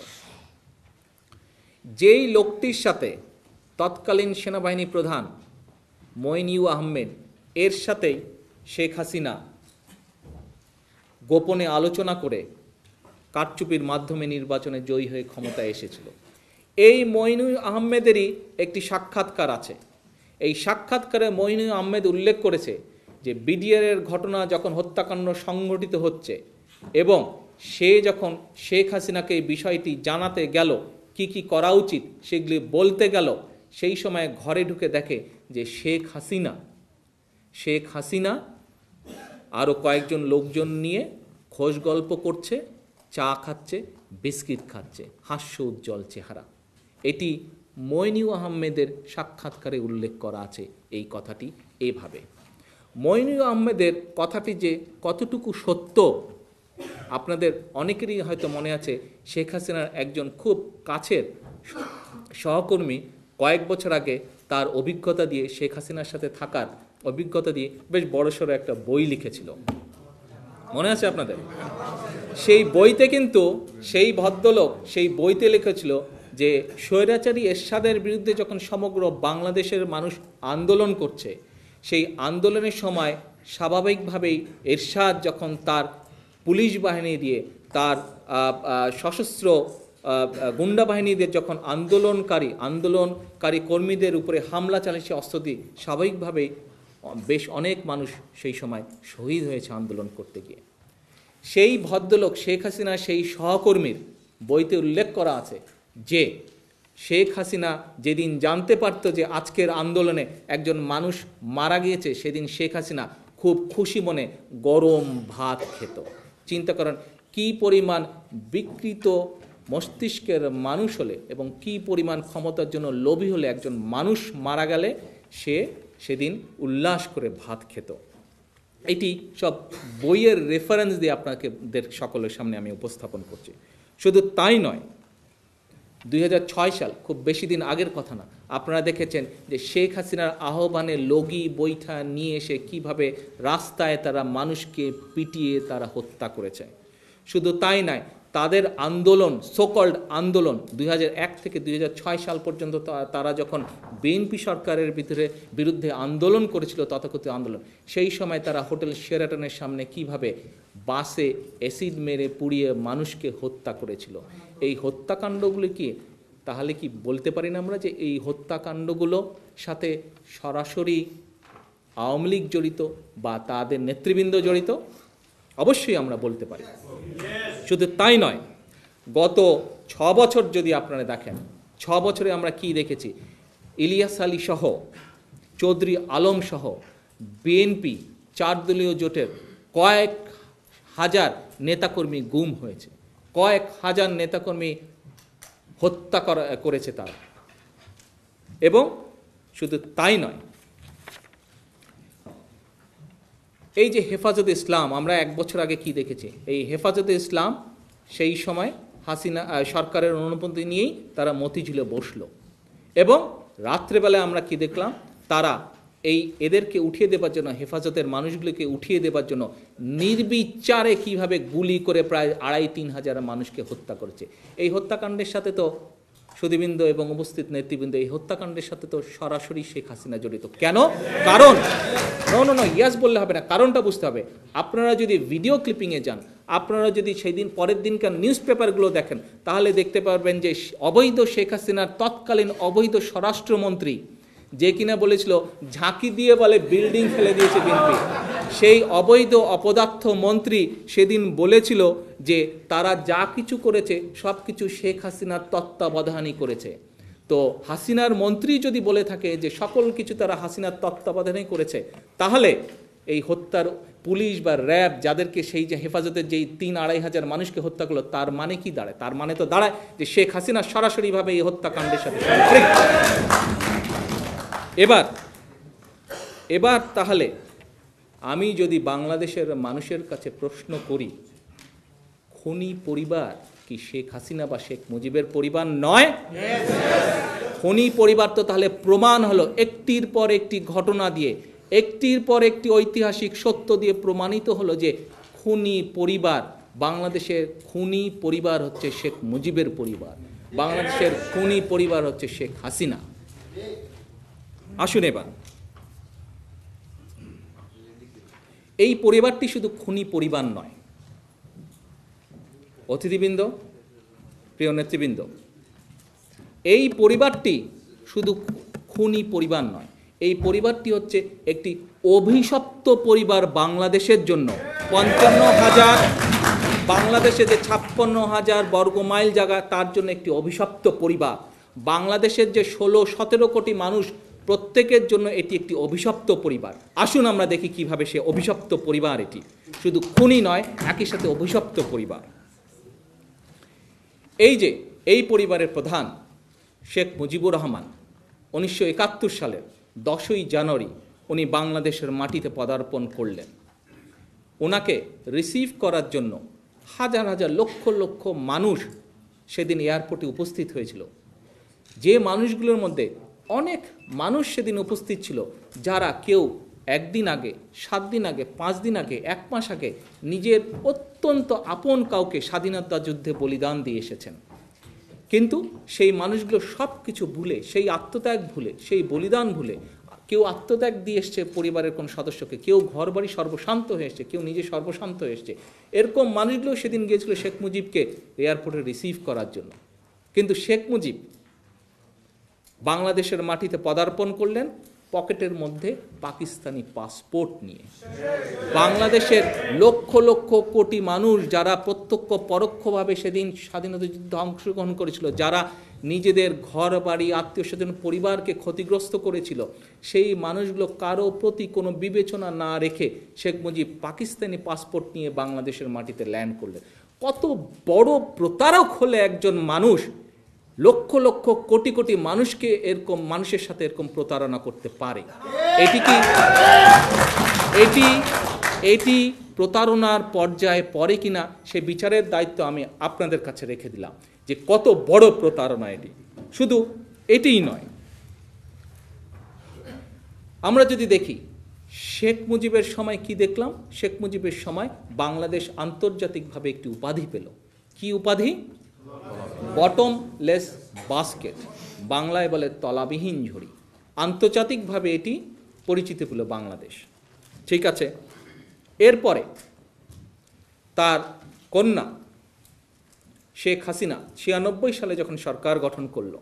[SPEAKER 1] যেই লোকটির সাথে তৎকালীন সেনাবাহিনী প্রধান মইনুল আহমেদ, এর সাথেই শেখ হাসিনা গোপনে আলোচনা করে কারচুপির মাধ্যমে নির্বাচনে জয়ী হয়ে ক্ষমতায় এসেছিল। এই মইনুল আহমেদেরই একটি সাক্ষাৎকার আছে। এই সাক্ষাৎকারে মইনুল আহমেদ উল্লেখ করেছে যে বিডিআরের ঘটনা যখন হত্যাকাণ্ড সংঘটিত হচ্ছে এবং সে যখন শেখ হাসিনাকে এই বিষয়টি জানাতে গেল, কি কি করা উচিত সেগুলি বলতে গেল, সেই সময় ঘরে ঢুকে দেখে যে শেখ হাসিনা শেখ হাসিনা আরও কয়েকজন লোকজন নিয়ে খোশ গল্প করছে, চা খাচ্ছে, বিস্কিট খাচ্ছে, হাস্য উজ্জ্বল চেহারা। এটি মইনুল আহমেদের সাক্ষাৎকারে উল্লেখ করা আছে। এই কথাটি এইভাবে, মইনুল আহমেদের কথাটি যে কতটুকু সত্য আপনাদের অনেকেরই হয়তো মনে আছে শেখ হাসিনার একজন খুব কাছের সহকর্মী কয়েক বছর আগে তার অভিজ্ঞতা দিয়ে, শেখ হাসিনার সাথে থাকার অভিজ্ঞতা দিয়ে বেশ বড়সড় একটা বই লিখেছিল, মনে আছে আপনাদের? সেই বইতে কিন্তু সেই ভদ্রলোক সেই বইতে লিখেছিল যে স্বৈরাচারী এরশাদের বিরুদ্ধে যখন সমগ্র বাংলাদেশের মানুষ আন্দোলন করছে, সেই আন্দোলনের সময় স্বাভাবিকভাবেই এরশাদ যখন তার পুলিশ বাহিনী দিয়ে, তার সশস্ত্র গুন্ডা বাহিনী দিয়ে যখন আন্দোলনকারী আন্দোলনকারী কর্মীদের উপরে হামলা চালিয়েছে অস্ত্র দিয়ে, স্বাভাবিকভাবেই বেশ অনেক মানুষ সেই সময় শহীদ হয়েছে আন্দোলন করতে গিয়ে। সেই ভদ্রলোক শেখ হাসিনা সেই সহকর্মীর বইতে উল্লেখ করা আছে যে শেখ হাসিনা যেদিন জানতে পারত যে আজকের আন্দোলনে একজন মানুষ মারা গিয়েছে, সেদিন শেখ হাসিনা খুব খুশি মনে গরম ভাত খেত। চিন্তা করেন কি পরিমাণ বিকৃত মস্তিষ্কের মানুষ হলে এবং কি পরিমাণ ক্ষমতার জন্য লোভী হলে একজন মানুষ মারা গেলে সে সেদিন উল্লাস করে ভাত খেত। এটি সব বইয়ের রেফারেন্স দিয়ে আপনাকে সকলের সামনে আমি উপস্থাপন করছি। শুধু তাই নয়, দুই হাজার ছয় সাল, খুব বেশি দিন আগের কথা না, আপনারা দেখেছেন যে শেখ হাসিনার আহ্বানে লগি বৈঠা নিয়ে এসে কীভাবে রাস্তায় তারা মানুষকে পিটিয়ে তারা হত্যা করেছে। শুধু তাই নয়, তাদের আন্দোলন, সোকল্ড আন্দোলন দুই হাজার এক থেকে দুই হাজার ছয় সাল পর্যন্ত তারা যখন বিএনপি সরকারের ভিতরে বিরুদ্ধে আন্দোলন করেছিল, তথাকথিত আন্দোলন, সেই সময় তারা হোটেল শেরাটনের সামনে কিভাবে বাসে অ্যাসিড মেরে পুড়িয়ে মানুষকে হত্যা করেছিল। এই হত্যাকাণ্ডগুলি কি তাহলে কি বলতে পারি না আমরা যে এই হত্যাকাণ্ডগুলো সাথে সরাসরি আওয়ামী লীগ জড়িত বা তাদের নেতৃবৃন্দ জড়িত? অবশ্যই আমরা বলতে পারি। শুধু তাই নয়, গত ছ বছর যদি আপনারা দেখেন, ছ বছরে আমরা কি দেখেছি? ইলিয়াস আলী সহ, চৌধুরী আলম সহ বিএনপি চার দলীয় জোটের কয়েক হাজার নেতাকর্মী গুম হয়েছে, কয়েক হাজার নেতাকর্মী হত্যা করা করেছে তারা। এবং শুধু তাই নয়, এই যে হেফাজতে ইসলাম, আমরা এক বছর আগে কি দেখেছি? এই হেফাজতে ইসলাম সেই সময় হাসিনা সরকারের অনুমতি নিয়েই তারা মতিঝিলে বসলো এবং রাত্রেবেলায় আমরা কি দেখলাম? তারা এই এদেরকে উঠিয়ে দেবার জন্য, হেফাজতের মানুষগুলিকে উঠিয়ে দেবার জন্য নির্বিচারে কিভাবে গুলি করে প্রায় আড়াই তিন হাজার মানুষকে হত্যা করেছে। এই হত্যাকাণ্ডের সাথে তো সুধীবৃন্দ এবং উপস্থিত নেতৃবৃন্দ, এই হত্যাকাণ্ডের সাথে তো সরাসরি শেখ হাসিনা জড়িত। কেন? কারণ নো নো নো ইয়াস বললে হবে না, কারণটা বুঝতে হবে। আপনারা যদি ভিডিও ক্লিপিংয়ে যান, আপনারা যদি সেই দিন পরের দিনকার নিউজ পেপারগুলো দেখেন, তাহলে দেখতে পারবেন যে অবৈধ শেখ হাসিনার তৎকালীন অবৈধ স্বরাষ্ট্রমন্ত্রী, যে কিনা বলেছিল ঝাঁকি দিয়ে বলে বিল্ডিং ফেলে দিয়েছে বিএনপি, সেই অবৈধ অপদার্থ মন্ত্রী সেদিন বলেছিল যে তারা যা কিছু করেছে সব কিছু শেখ হাসিনার তত্ত্বাবধানই করেছে। তো হাসিনার মন্ত্রী যদি বলে থাকে যে সকল কিছু তারা হাসিনার তত্ত্বাবধানেই করেছে, তাহলে এই হত্যার পুলিশ বা র্যাব যাদেরকে সেই যে হেফাজতের যেই তিন আড়াই হাজার মানুষকে হত্যা করলো, তার মানে কি দাঁড়ায়? তার মানে তো দাঁড়ায় যে শেখ হাসিনা সরাসরিভাবে এই হত্যাকাণ্ডের সাথে। এবার এবার তাহলে আমি যদি বাংলাদেশের মানুষের কাছে প্রশ্ন করি, খুনি পরিবার কি শেখ হাসিনা বা শেখ মুজিবের পরিবার নয়? খুনি পরিবার তো তাহলে প্রমাণ হলো একটির পর একটি ঘটনা দিয়ে, একটির পর একটি ঐতিহাসিক সত্য দিয়ে প্রমাণিত হলো যে খুনি পরিবার, বাংলাদেশের খুনি পরিবার হচ্ছে শেখ মুজিবের পরিবার, বাংলাদেশের খুনি পরিবার হচ্ছে শেখ হাসিনা। আসুন এবার, এই পরিবারটি শুধু খুনি পরিবার নয়। অতিথিবৃন্দ, প্রিয় নেতৃবৃন্দ, এই পরিবারটি শুধু খুনি পরিবার নয়, এই পরিবারটি হচ্ছে একটি অভিশপ্ত পরিবার বাংলাদেশের জন্য। পঞ্চান্ন হাজার বাংলাদেশে যে ছাপ্পান্ন হাজার বর্গমাইল জায়গা, তার জন্য একটি অভিশপ্ত পরিবার। বাংলাদেশের যে ষোলো সতেরো কোটি মানুষ, প্রত্যেকের জন্য এটি একটি অভিশপ্ত পরিবার। আসুন আমরা দেখি কিভাবে সে অভিশপ্ত পরিবার, এটি শুধু খুনি নয়, একই সাথে অভিশপ্ত পরিবার। এই যে এই পরিবারের প্রধান শেখ মুজিবুর রহমান উনিশশো একাত্তর সালের দশই জানুয়ারি উনি বাংলাদেশের মাটিতে পদার্পণ করলেন। ওনাকে রিসিভ করার জন্য হাজার হাজার লক্ষ লক্ষ মানুষ সেদিন এয়ারপোর্টে উপস্থিত হয়েছিল। যে মানুষগুলোর মধ্যে অনেক মানুষ সেদিন উপস্থিত ছিল যারা কেউ একদিন আগে, সাত দিন আগে, পাঁচ দিন আগে, এক মাস আগে নিজের অত্যন্ত আপন কাউকে স্বাধীনতা যুদ্ধে বলিদান দিয়ে এসেছেন। কিন্তু সেই মানুষগুলো সব কিছু ভুলে, সেই আত্মত্যাগ ভুলে, সেই বলিদান ভুলে, কেউ আত্মত্যাগ দিয়ে এসছে পরিবারের কোন সদস্যকে, কেউ ঘর বাড়ি সর্বশান্ত হয়ে এসছে, কেউ নিজে সর্বশান্ত হয়ে এসছে, এরকম মানুষগুলো সেদিন গিয়েছিল শেখ মুজিবকে এয়ারপোর্টে রিসিভ করার জন্য। কিন্তু শেখ মুজিব বাংলাদেশের মাটিতে পদার্পণ করলেন পকেটের মধ্যে পাকিস্তানি পাসপোর্ট নিয়ে। বাংলাদেশের লক্ষ লক্ষ কোটি মানুষ যারা প্রত্যক্ষ পরোক্ষভাবে সেদিন স্বাধীনতা যুদ্ধে অংশগ্রহণ করেছিল, যারা নিজেদের ঘর বাড়ি আত্মীয় স্বজন পরিবারকে ক্ষতিগ্রস্ত করেছিল, সেই মানুষগুলো কারো প্রতি কোনো বিবেচনা না রেখে শেখ মুজিব পাকিস্তানি পাসপোর্ট নিয়ে বাংলাদেশের মাটিতে ল্যান্ড করলেন। কত বড় প্রতারক হলে একজন মানুষ লক্ষ লক্ষ কোটি কোটি মানুষকে এরকম মানুষের সাথে এরকম প্রতারণা করতে পারে? এটি কি এটি এটি প্রতারণার পর্যায়ে পড়ে কিনা সে বিচারের দায়িত্ব আমি আপনাদের কাছে রেখে দিলাম, যে কত বড় প্রতারণা এটি। শুধু এটিই নয়, আমরা যদি দেখি শেখ মুজিবের সময় কি দেখলাম। শেখ মুজিবের সময় বাংলাদেশ আন্তর্জাতিকভাবে একটি উপাধি পেল। কি উপাধি? বটমলেস বাস্কেট, বাংলায় বলে তলাবিহীন ঝুড়ি। আন্তর্জাতিকভাবে এটি পরিচিত পেল বাংলাদেশ। ঠিক আছে, এরপরে তার কন্যা শেখ হাসিনা ছিয়ানব্বই সালে যখন সরকার গঠন করল,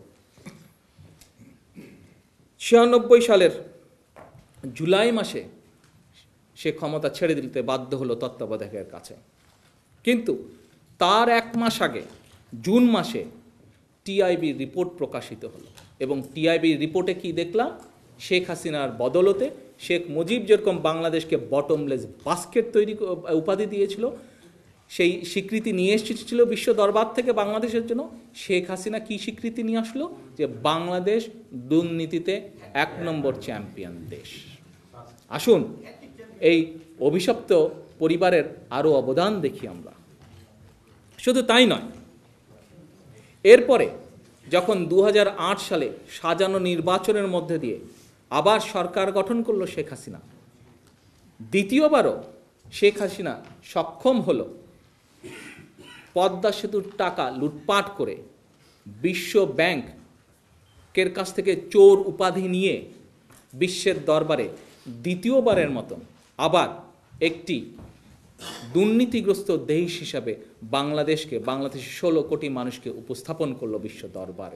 [SPEAKER 1] ছিয়ানব্বই সালের জুলাই মাসে সে ক্ষমতা ছেড়ে দিতে বাধ্য হলো তত্ত্বাবধায়কের কাছে। কিন্তু তার এক মাস আগে জুন মাসে টিআইবির রিপোর্ট প্রকাশিত হলো, এবং টিআইবির রিপোর্টে কি দেখলাম? শেখ হাসিনার বদলতে শেখ মুজিব যেরকম বাংলাদেশকে বটমলেস বাস্কেট তৈরি উপাধি দিয়েছিল, সেই স্বীকৃতি নিয়ে এসেছিল বিশ্ব দরবার থেকে বাংলাদেশের জন্য, শেখ হাসিনা কি স্বীকৃতি নিয়ে আসলো? যে বাংলাদেশ দুর্নীতিতে এক নম্বর চ্যাম্পিয়ন দেশ। আসুন এই অভিশপ্ত পরিবারের আরও অবদান দেখি আমরা। শুধু তাই নয়, এরপরে যখন দু হাজার আট সালে সাজানো নির্বাচনের মধ্যে দিয়ে আবার সরকার গঠন করলো শেখ হাসিনা, দ্বিতীয়বারও শেখ হাসিনা সক্ষম হলো পদ্মা সেতুর টাকা লুটপাট করে বিশ্ব ব্যাংকের কাছ থেকে চোর উপাধি নিয়ে বিশ্বের দরবারে দ্বিতীয়বারের মতো আবার একটি দুর্নীতিগ্রস্ত দেশ হিসাবে বাংলাদেশকে, বাংলাদেশের ষোলো কোটি মানুষকে উপস্থাপন করলো বিশ্ব দরবারে।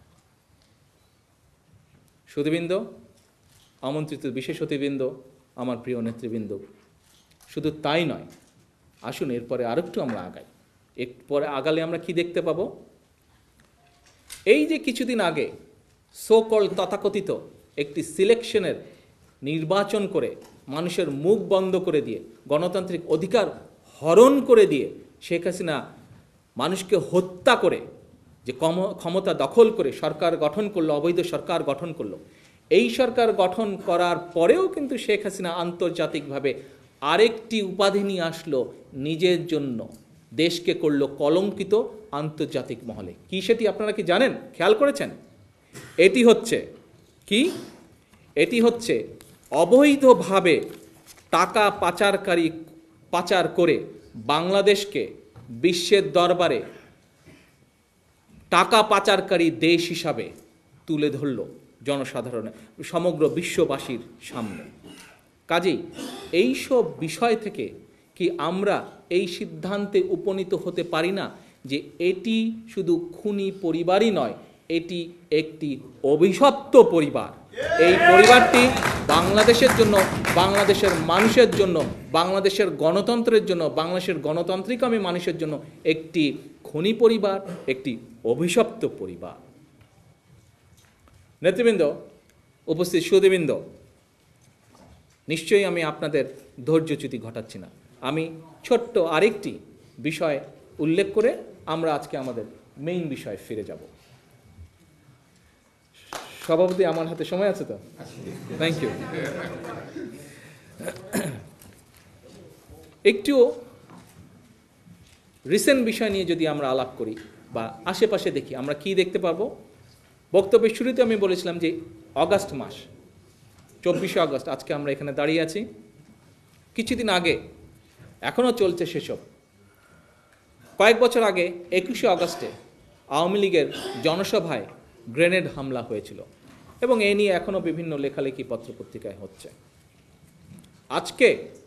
[SPEAKER 1] সুধীবৃন্দ, আমন্ত্রিত বিশেষ অতিবৃন্দ, আমার প্রিয় নেতৃবৃন্দ, শুধু তাই নয়, আসুন এরপরে আরেকটু আমরা আগাই। এরপরে আগালে আমরা কি দেখতে পাবো? এই যে কিছুদিন আগে সো-কল্ড তথাকথিত একটি সিলেকশনের নির্বাচন করে মানুষের মুখ বন্ধ করে দিয়ে, গণতান্ত্রিক অধিকার হরণ করে দিয়ে শেখ হাসিনা মানুষকে হত্যা করে যে ক্ষমতা দখল করে সরকার গঠন করলো, অবৈধ সরকার গঠন করলো, এই সরকার গঠন করার পরেও কিন্তু শেখ হাসিনা আন্তর্জাতিকভাবে আরেকটি উপাধি নিয়ে আসলো নিজের জন্য, দেশকে করলো কলঙ্কিত আন্তর্জাতিক মহলে। কি সেটি আপনারা কি জানেন? খেয়াল করেছেন? এটি হচ্ছে কি? এটি হচ্ছে অবৈধভাবে টাকা পাচারকারী পাচার করে বাংলাদেশকে বিশ্বের দরবারে টাকা পাচারকারী দেশ হিসাবে তুলে ধরল জনসাধারণের, সমগ্র বিশ্ববাসীর সামনে। কাজেই এইসব বিষয় থেকে কি আমরা এই সিদ্ধান্তে উপনীত হতে পারি না যে এটি শুধু খুনি পরিবারই নয়, এটি একটি অভিশপ্ত পরিবার। এই পরিবারটি বাংলাদেশের জন্য, বাংলাদেশের মানুষের জন্য, বাংলাদেশের গণতন্ত্রের জন্য, বাংলাদেশের গণতান্ত্রিকামী মানুষের জন্য একটি খুনি পরিবার, একটি অভিশপ্ত পরিবার। নেতৃবৃন্দ, উপস্থিত সুধীবৃন্দ, নিশ্চয়ই আমি আপনাদের ধৈর্যচ্যুতি ঘটাচ্ছি না। আমি ছোট্ট আরেকটি বিষয় উল্লেখ করে আমরা আজকে আমাদের মেইন বিষয়ে ফিরে যাব। সভাপতি, আমার হাতে সময় আছে তো? Thank you. একটু রিসেন্ট বিষয় নিয়ে যদি আমরা আলাপ করি বা আশেপাশে দেখি, আমরা কি দেখতে পাবো? বক্তব্যের শুরুতে আমি বলেছিলাম যে অগাস্ট মাস, চব্বিশে আগস্ট, আজকে আমরা এখানে দাঁড়িয়ে আছি। কিছুদিন আগে, এখনও চলছে সেসব, কয়েক বছর আগে একুশে আগস্টে আওয়ামী লীগের জনসভায় গ্রেনেড হামলা হয়েছিল এবং এ নিয়ে এখনও বিভিন্ন লেখালেখি পত্রপত্রিকায় হচ্ছে। আজকে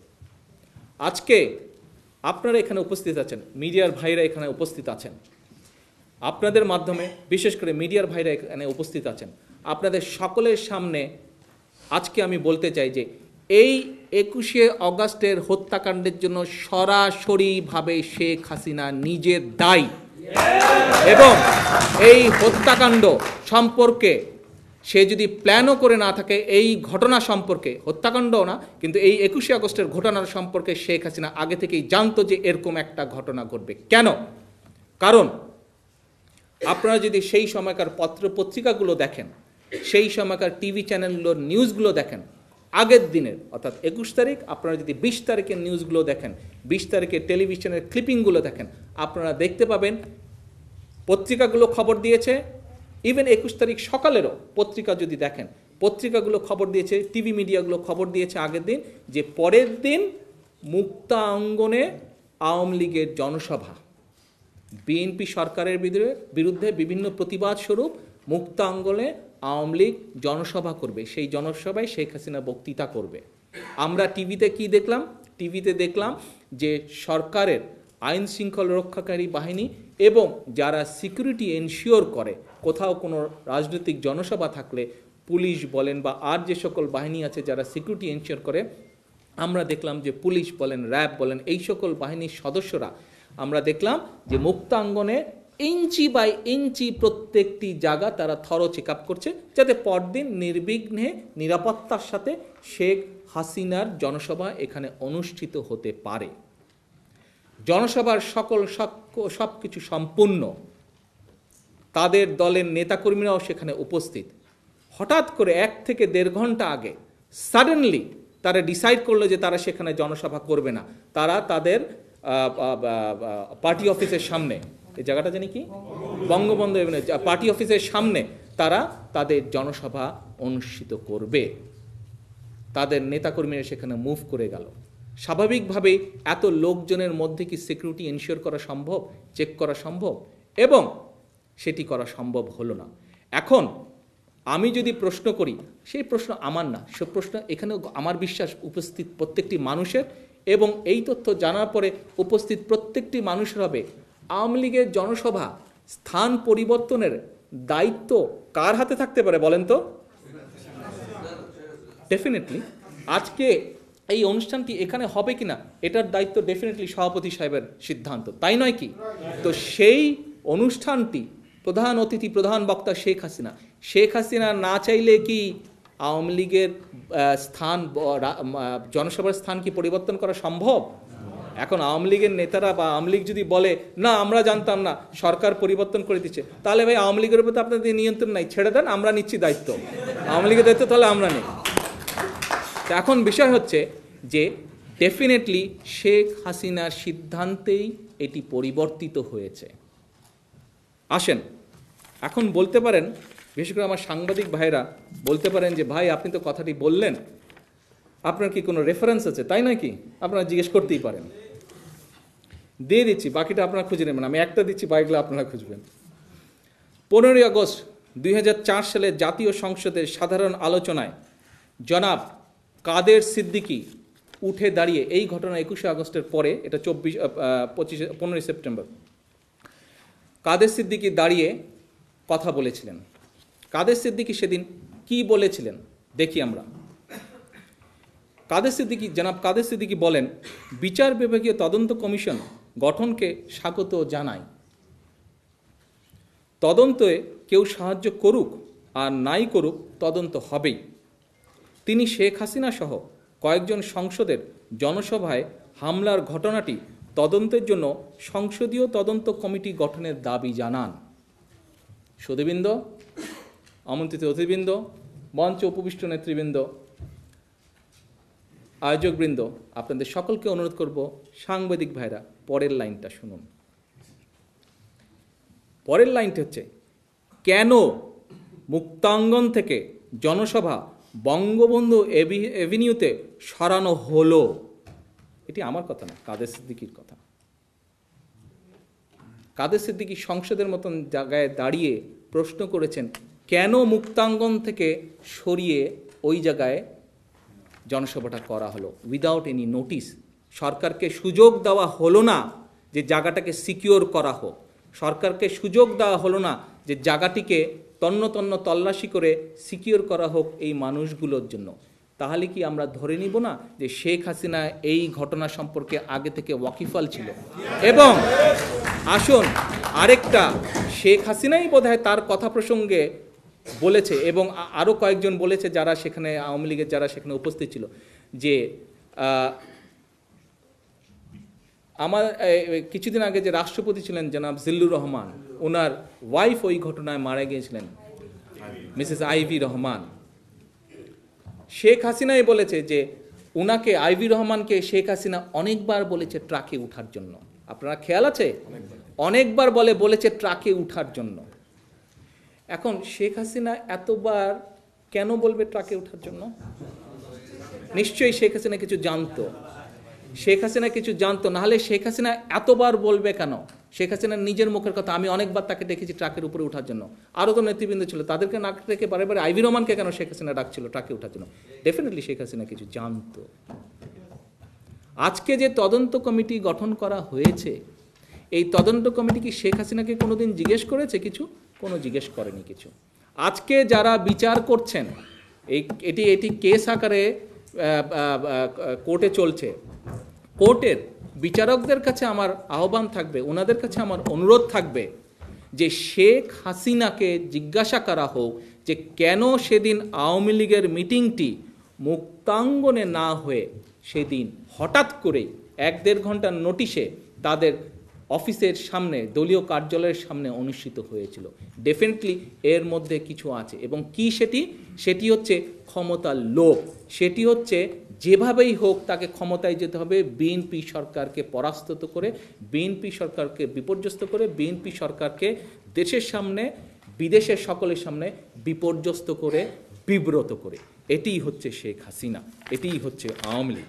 [SPEAKER 1] আজকে আপনারা এখানে উপস্থিত আছেন, মিডিয়ার ভাইরা এখানে উপস্থিত আছেন, আপনাদের মাধ্যমে বিশেষ করে মিডিয়ার ভাইরা এখানে উপস্থিত আছেন। আপনাদের সকলের সামনে আজকে আমি বলতে চাই যে এই একুশে অগাস্টের হত্যাকাণ্ডের জন্য সরাসরিভাবে শেখ হাসিনা নিজের দায়ী এবং এই হত্যাকাণ্ড সম্পর্কে সে যদি প্ল্যানও করে না থাকে, এই ঘটনা সম্পর্কে, হত্যাকাণ্ডও না কিন্তু এই একুশে আগস্টের ঘটনার সম্পর্কে শেখ হাসিনা আগে থেকেই জানতো যে এরকম একটা ঘটনা ঘটবে। কেন? কারণ আপনারা যদি সেই সময়কার পত্র পত্রিকাগুলো দেখেন, সেই সময়কার টিভি চ্যানেলগুলোর নিউজগুলো দেখেন, আগের দিনের অর্থাৎ একুশ তারিখ, আপনারা যদি বিশ তারিখের নিউজগুলো দেখেন, বিশ তারিখের টেলিভিশনের ক্লিপিংগুলো দেখেন, আপনারা দেখতে পাবেন পত্রিকাগুলো খবর দিয়েছে। ইভেন একুশ তারিখ সকালেরও পত্রিকা যদি দেখেন, পত্রিকাগুলো খবর দিয়েছে, টিভি মিডিয়াগুলো খবর দিয়েছে আগের দিন যে পরের দিন মুক্তাঙ্গনে আওয়ামী লীগের জনসভা, বিএনপি সরকারের বিরুদ্ধে বিভিন্ন প্রতিবাদ স্বরূপ মুক্তাঙ্গনে আওয়ামী লীগ জনসভা করবে, সেই জনসভায় শেখ হাসিনা বক্তৃতা করবে। আমরা টিভিতে কি দেখলাম? টিভিতে দেখলাম যে সরকারের আইন শৃঙ্খলা রক্ষাকারী বাহিনী এবং যারা সিকিউরিটি এনশিওর করে, কোথাও কোনো রাজনৈতিক জনসভা থাকলে পুলিশ বলেন বা আর যে সকল বাহিনী আছে যারা সিকিউরিটি এনশিওর করে, আমরা দেখলাম যে পুলিশ বলেন, র্যাব বলেন, এই সকল বাহিনীর সদস্যরা আমরা দেখলাম যে মুক্তাঙ্গনে ইঞ্চি বাই ইঞ্চি প্রত্যেকটি জায়গা তারা থরো চেক আপ করছে, যাতে পরদিন নির্বিঘ্নে নিরাপত্তার সাথে শেখ হাসিনার জনসভা এখানে অনুষ্ঠিত হতে পারে। জনসভার সকল সব কিছু সম্পূর্ণ, তাদের দলের নেতাকর্মীরাও সেখানে উপস্থিত। হঠাৎ করে এক থেকে দেড় ঘন্টা আগে সাডেনলি তারা ডিসাইড করলো যে তারা সেখানে জনসভা করবে না। তারা তাদের পার্টি অফিসের সামনে, এই জায়গাটা জানি কি, বঙ্গবন্ধু পার্টি অফিসের সামনে তারা তাদের জনসভা অনুষ্ঠিত করবে। তাদের নেতাকর্মীরা সেখানে মুভ করে গেল। স্বাভাবিকভাবেই এত লোকজনের মধ্যে কি সিকিউরিটি এনশিওর করা সম্ভব, চেক করা সম্ভব? এবং সেটি করা সম্ভব হলো না। এখন আমি যদি প্রশ্ন করি, সেই প্রশ্ন আমার না, সে প্রশ্ন এখানে আমার বিশ্বাস উপস্থিত প্রত্যেকটি মানুষের, এবং এই তথ্য জানার পরে উপস্থিত প্রত্যেকটি মানুষের হবে আওয়ামী লীগের জনসভা স্থান পরিবর্তনের দায়িত্ব কার হাতে থাকতে পারে বলেন তো? ডেফিনেটলি আজকে এই অনুষ্ঠানটি এখানে হবে কিনা এটার দায়িত্ব ডেফিনেটলি সভাপতি সাহেবের সিদ্ধান্ত, তাই নয় কি? তো সেই অনুষ্ঠানটি প্রধান অতিথি, প্রধান বক্তা শেখ হাসিনা। শেখ হাসিনা না চাইলে কি আওয়ামী লীগের স্থান, জনসভার স্থান কি পরিবর্তন করা সম্ভব? এখন আওয়ামী লীগের নেতারা বা আওয়ামী লীগ যদি বলে না আমরা জানতাম না, সরকার পরিবর্তন করে দিচ্ছে, তাহলে ভাই আওয়ামী লীগের উপর তো আপনাদের নিয়ন্ত্রণ নাই, ছেড়ে দেন, আমরা নিচ্ছি দায়িত্ব, আওয়ামী লীগের দায়িত্ব তাহলে আমরা নেই। এখন বিষয় হচ্ছে যে ডেফিনেটলি শেখ হাসিনার সিদ্ধান্তেই এটি পরিবর্তিত হয়েছে। আসেন এখন বলতে পারেন, বিশেষ করে আমার সাংবাদিক ভাইরা বলতে পারেন যে ভাই আপনি তো কথাটি বললেন, আপনার কি কোনো রেফারেন্স আছে, তাই নয় কি? আপনারা জিজ্ঞেস করতেই পারেন, দিয়ে দিচ্ছি, বাকিটা আপনারা খুঁজে নেবেন, আমি একটা দিচ্ছি, বাকিগুলো আপনারা খুঁজবেন। পনেরোই আগস্ট দুই হাজার চার সালে জাতীয় সংসদের সাধারণ আলোচনায় জনাব কাদের সিদ্দিকী উঠে দাঁড়িয়ে, এই ঘটনা একুশে আগস্টের পরে, এটা চব্বিশ পঁচিশে পনেরোই সেপ্টেম্বর, কাদের সিদ্দিকী দাঁড়িয়ে কথা বলেছিলেন। কাদের সিদ্দিকী সেদিন কি বলেছিলেন দেখি আমরা। কাদের সিদ্দিকী, জনাব কাদের সিদ্দিকী বলেন, বিচার বিভাগীয় তদন্ত কমিশন গঠনকে স্বাগত জানায়। তদন্তে কেউ সাহায্য করুক আর নাই করুক, তদন্ত হবেই। তিনি শেখ হাসিনা সহ কয়েকজন সংসদের জনসভায় হামলার ঘটনাটি তদন্তের জন্য সংসদীয় তদন্ত কমিটি গঠনের দাবি জানান। সুধীবৃন্দ, আমন্ত্রিত অতিথিবৃন্দ, মঞ্চে উপবিষ্ট নেতৃবৃন্দ, আয়োজকবৃন্দ, আপনাদের সকলকে অনুরোধ করব, সাংবাদিক ভাইরা পরের লাইনটা শুনুন। পরের লাইনটি হচ্ছে, কেন মুক্তাঙ্গন থেকে জনসভা বঙ্গবন্ধু এভিনিউতে সরানো হলো? এটি আমার কথা না, কাদের সিদ্দিকীর কথা। কাদের সিদ্দিকী সংসদের মতন জায়গায় দাঁড়িয়ে প্রশ্ন করেছেন, কেন মুক্তাঙ্গন থেকে সরিয়ে ওই জায়গায় জনসভাটা করা হলো উইদাউট এনি নোটিস? সরকারকে সুযোগ দেওয়া হলো না যে জায়গাটাকে সিকিওর করা হোক, সরকারকে সুযোগ দেওয়া হলো না যে জায়গাটিকে তন্ন তন্ন তল্লাশি করে সিকিওর করা হোক এই মানুষগুলোর জন্য। তাহলে কি আমরা ধরে নিব না যে শেখ হাসিনা এই ঘটনা সম্পর্কে আগে থেকে ওয়াকিফাল ছিল? এবং আসুন আরেকটা, শেখ হাসিনাই বোধহয় তার কথা প্রসঙ্গে বলেছে এবং আরও কয়েকজন বলেছে যারা সেখানে আওয়ামী লীগের যারা সেখানে উপস্থিত ছিল, যে আমার কিছুদিন আগে যে রাষ্ট্রপতি ছিলেন জনাব জিল্লুর রহমান, ওনার ওয়াইফ ওই ঘটনায় মারা গিয়েছিলেন, মিসেস আইভি রহমান। শেখ হাসিনাই বলেছে যে ওনাকে, আইভি রহমানকে শেখ হাসিনা অনেকবার বলেছে ট্রাকে উঠার জন্য। আপনারা খেয়াল আছে? অনেকবার বলে বলেছে ট্রাকে উঠার জন্য। এখন শেখ হাসিনা এতবার কেন বলবে ট্রাকে ওঠার জন্য? নিশ্চয়ই শেখ হাসিনা কিছু জানতো, শেখ হাসিনা কিছু জানতো, নাহলে শেখ হাসিনা এতবার বলবে কেন? শেখ হাসিনার নিজের মুখের কথা, আমি অনেকবার তাকে দেখেছি ট্রাকের উপরে ওঠার জন্য। আরও তো নেতৃবৃন্দ ছিল, তাদেরকে না রেখে বারে বারে আইভি রহমানকে কেন শেখ হাসিনা ডাকছিল ট্রাকে ওঠার জন্য? ডেফিনেটলি শেখ হাসিনা কিছু জানতো। আজকে যে তদন্ত কমিটি গঠন করা হয়েছে, এই তদন্ত কমিটি কি শেখ হাসিনাকে কোনোদিন জিজ্ঞেস করেছে কিছু? কোনো জিজ্ঞেস করেনি কিছু। আজকে যারা বিচার করছেন, এই এটি এটি কেস আকারে কোর্টে চলছে, কোর্টের বিচারকদের কাছে আমার আহ্বান থাকবে, ওনাদের কাছে আমার অনুরোধ থাকবে যে শেখ হাসিনাকে জিজ্ঞাসা করা হোক যে কেন সেদিন আওয়ামী লীগের মিটিংটি মুক্তাঙ্গনে না হয়ে সেদিন হঠাৎ করেই এক দেড় ঘন্টার নোটিশে তাদের অফিসের সামনে, দলীয় কার্যালয়ের সামনে অনুষ্ঠিত হয়েছিল। ডেফিনেটলি এর মধ্যে কিছু আছে। এবং কি সেটি? সেটি হচ্ছে ক্ষমতার লোভ। সেটি হচ্ছে যেভাবেই হোক তাকে ক্ষমতায় যেতে হবে, বিএনপি সরকারকে পরাস্ত করে, বিএনপি সরকারকে বিপর্যস্ত করে, বিএনপি সরকারকে দেশের সামনে, বিদেশের সকলের সামনে বিপর্যস্ত করে, বিব্রত করে। এটিই হচ্ছে শেখ হাসিনা, এটিই হচ্ছে আওয়ামী লীগ।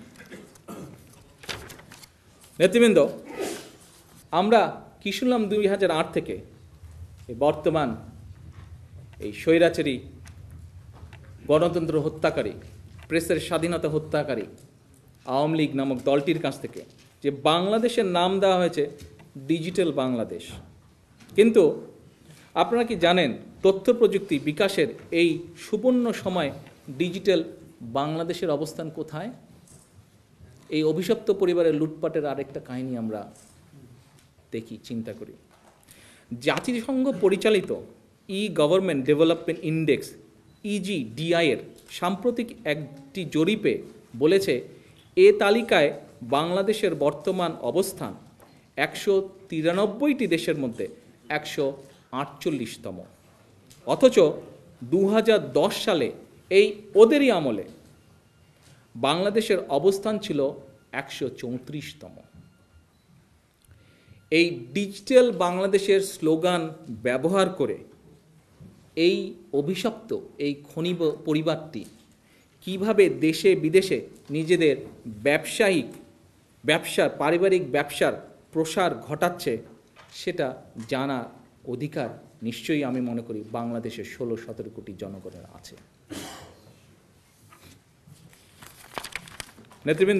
[SPEAKER 1] নেতৃবৃন্দ, আমরা কি শুনলাম দুই হাজার আট থেকে বর্তমান এই স্বৈরাচারী, গণতন্ত্র হত্যাকারী, প্রেসের স্বাধীনতা হত্যাকারী আওয়ামী লীগ নামক দলটির কাছ থেকে যে বাংলাদেশের নাম দেওয়া হয়েছে ডিজিটাল বাংলাদেশ। কিন্তু আপনারা কি জানেন তথ্য প্রযুক্তি বিকাশের এই সুবর্ণ সময় ডিজিটাল বাংলাদেশের অবস্থান কোথায়? এই অভিশপ্ত পরিবারের লুটপাটের আরেকটা কাহিনী আমরা দেখি, চিন্তা করি। জাতিসংঘ পরিচালিত e government development index EGDI এর সাম্প্রতিক একটি জরিপে বলেছে এ তালিকায় বাংলাদেশের বর্তমান অবস্থান একশো তিরানব্বইটি দেশের মধ্যে একশো আটচল্লিশতম। অথচ দু হাজার দশ সালে এই ওদেরই আমলে বাংলাদেশের অবস্থান ছিল একশো চৌত্রিশতম। এই ডিজিটাল বাংলাদেশের স্লোগান ব্যবহার করে এই অভিশপ্ত এই খনিব পরিবারটি কিভাবে দেশে বিদেশে নিজেদের ব্যবসায়িক ব্যবসার পারিবারিক ব্যবসার প্রসার ঘটাচ্ছে সেটা জানার অধিকার নিশ্চয়ই আমি মনে করি বাংলাদেশের ষোলো সতেরো কোটি জনগণের আছে। নেতৃবৃন্দ,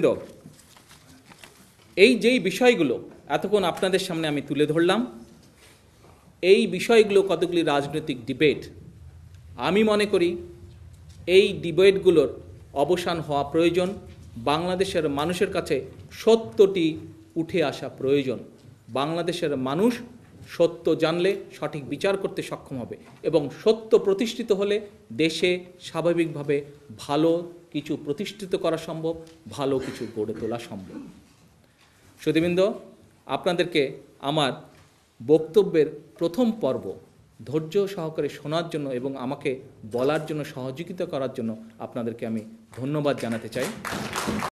[SPEAKER 1] এই যেই বিষয়গুলো এতক্ষণ আপনাদের সামনে আমি তুলে ধরলাম, এই বিষয়গুলো কতগুলি রাজনৈতিক ডিবেট। আমি মনে করি এই ডিবেটগুলোর অবসান হওয়া প্রয়োজন। বাংলাদেশের মানুষের কাছে সত্যটি উঠে আসা প্রয়োজন। বাংলাদেশের মানুষ সত্য জানলে সঠিক বিচার করতে সক্ষম হবে এবং সত্য প্রতিষ্ঠিত হলে দেশে স্বাভাবিকভাবে ভালো কিছু প্রতিষ্ঠিত করা সম্ভব, ভালো কিছু গড়ে তোলা সম্ভব। সুধীবৃন্দ, আপনাদেরকে আমার বক্তব্যের প্রথম পর্ব ধৈর্য সহকারে শোনার জন্য এবং আমাকে বলার জন্য সহযোগিতা করার জন্য আপনাদেরকে আমি ধন্যবাদ জানাতে চাই।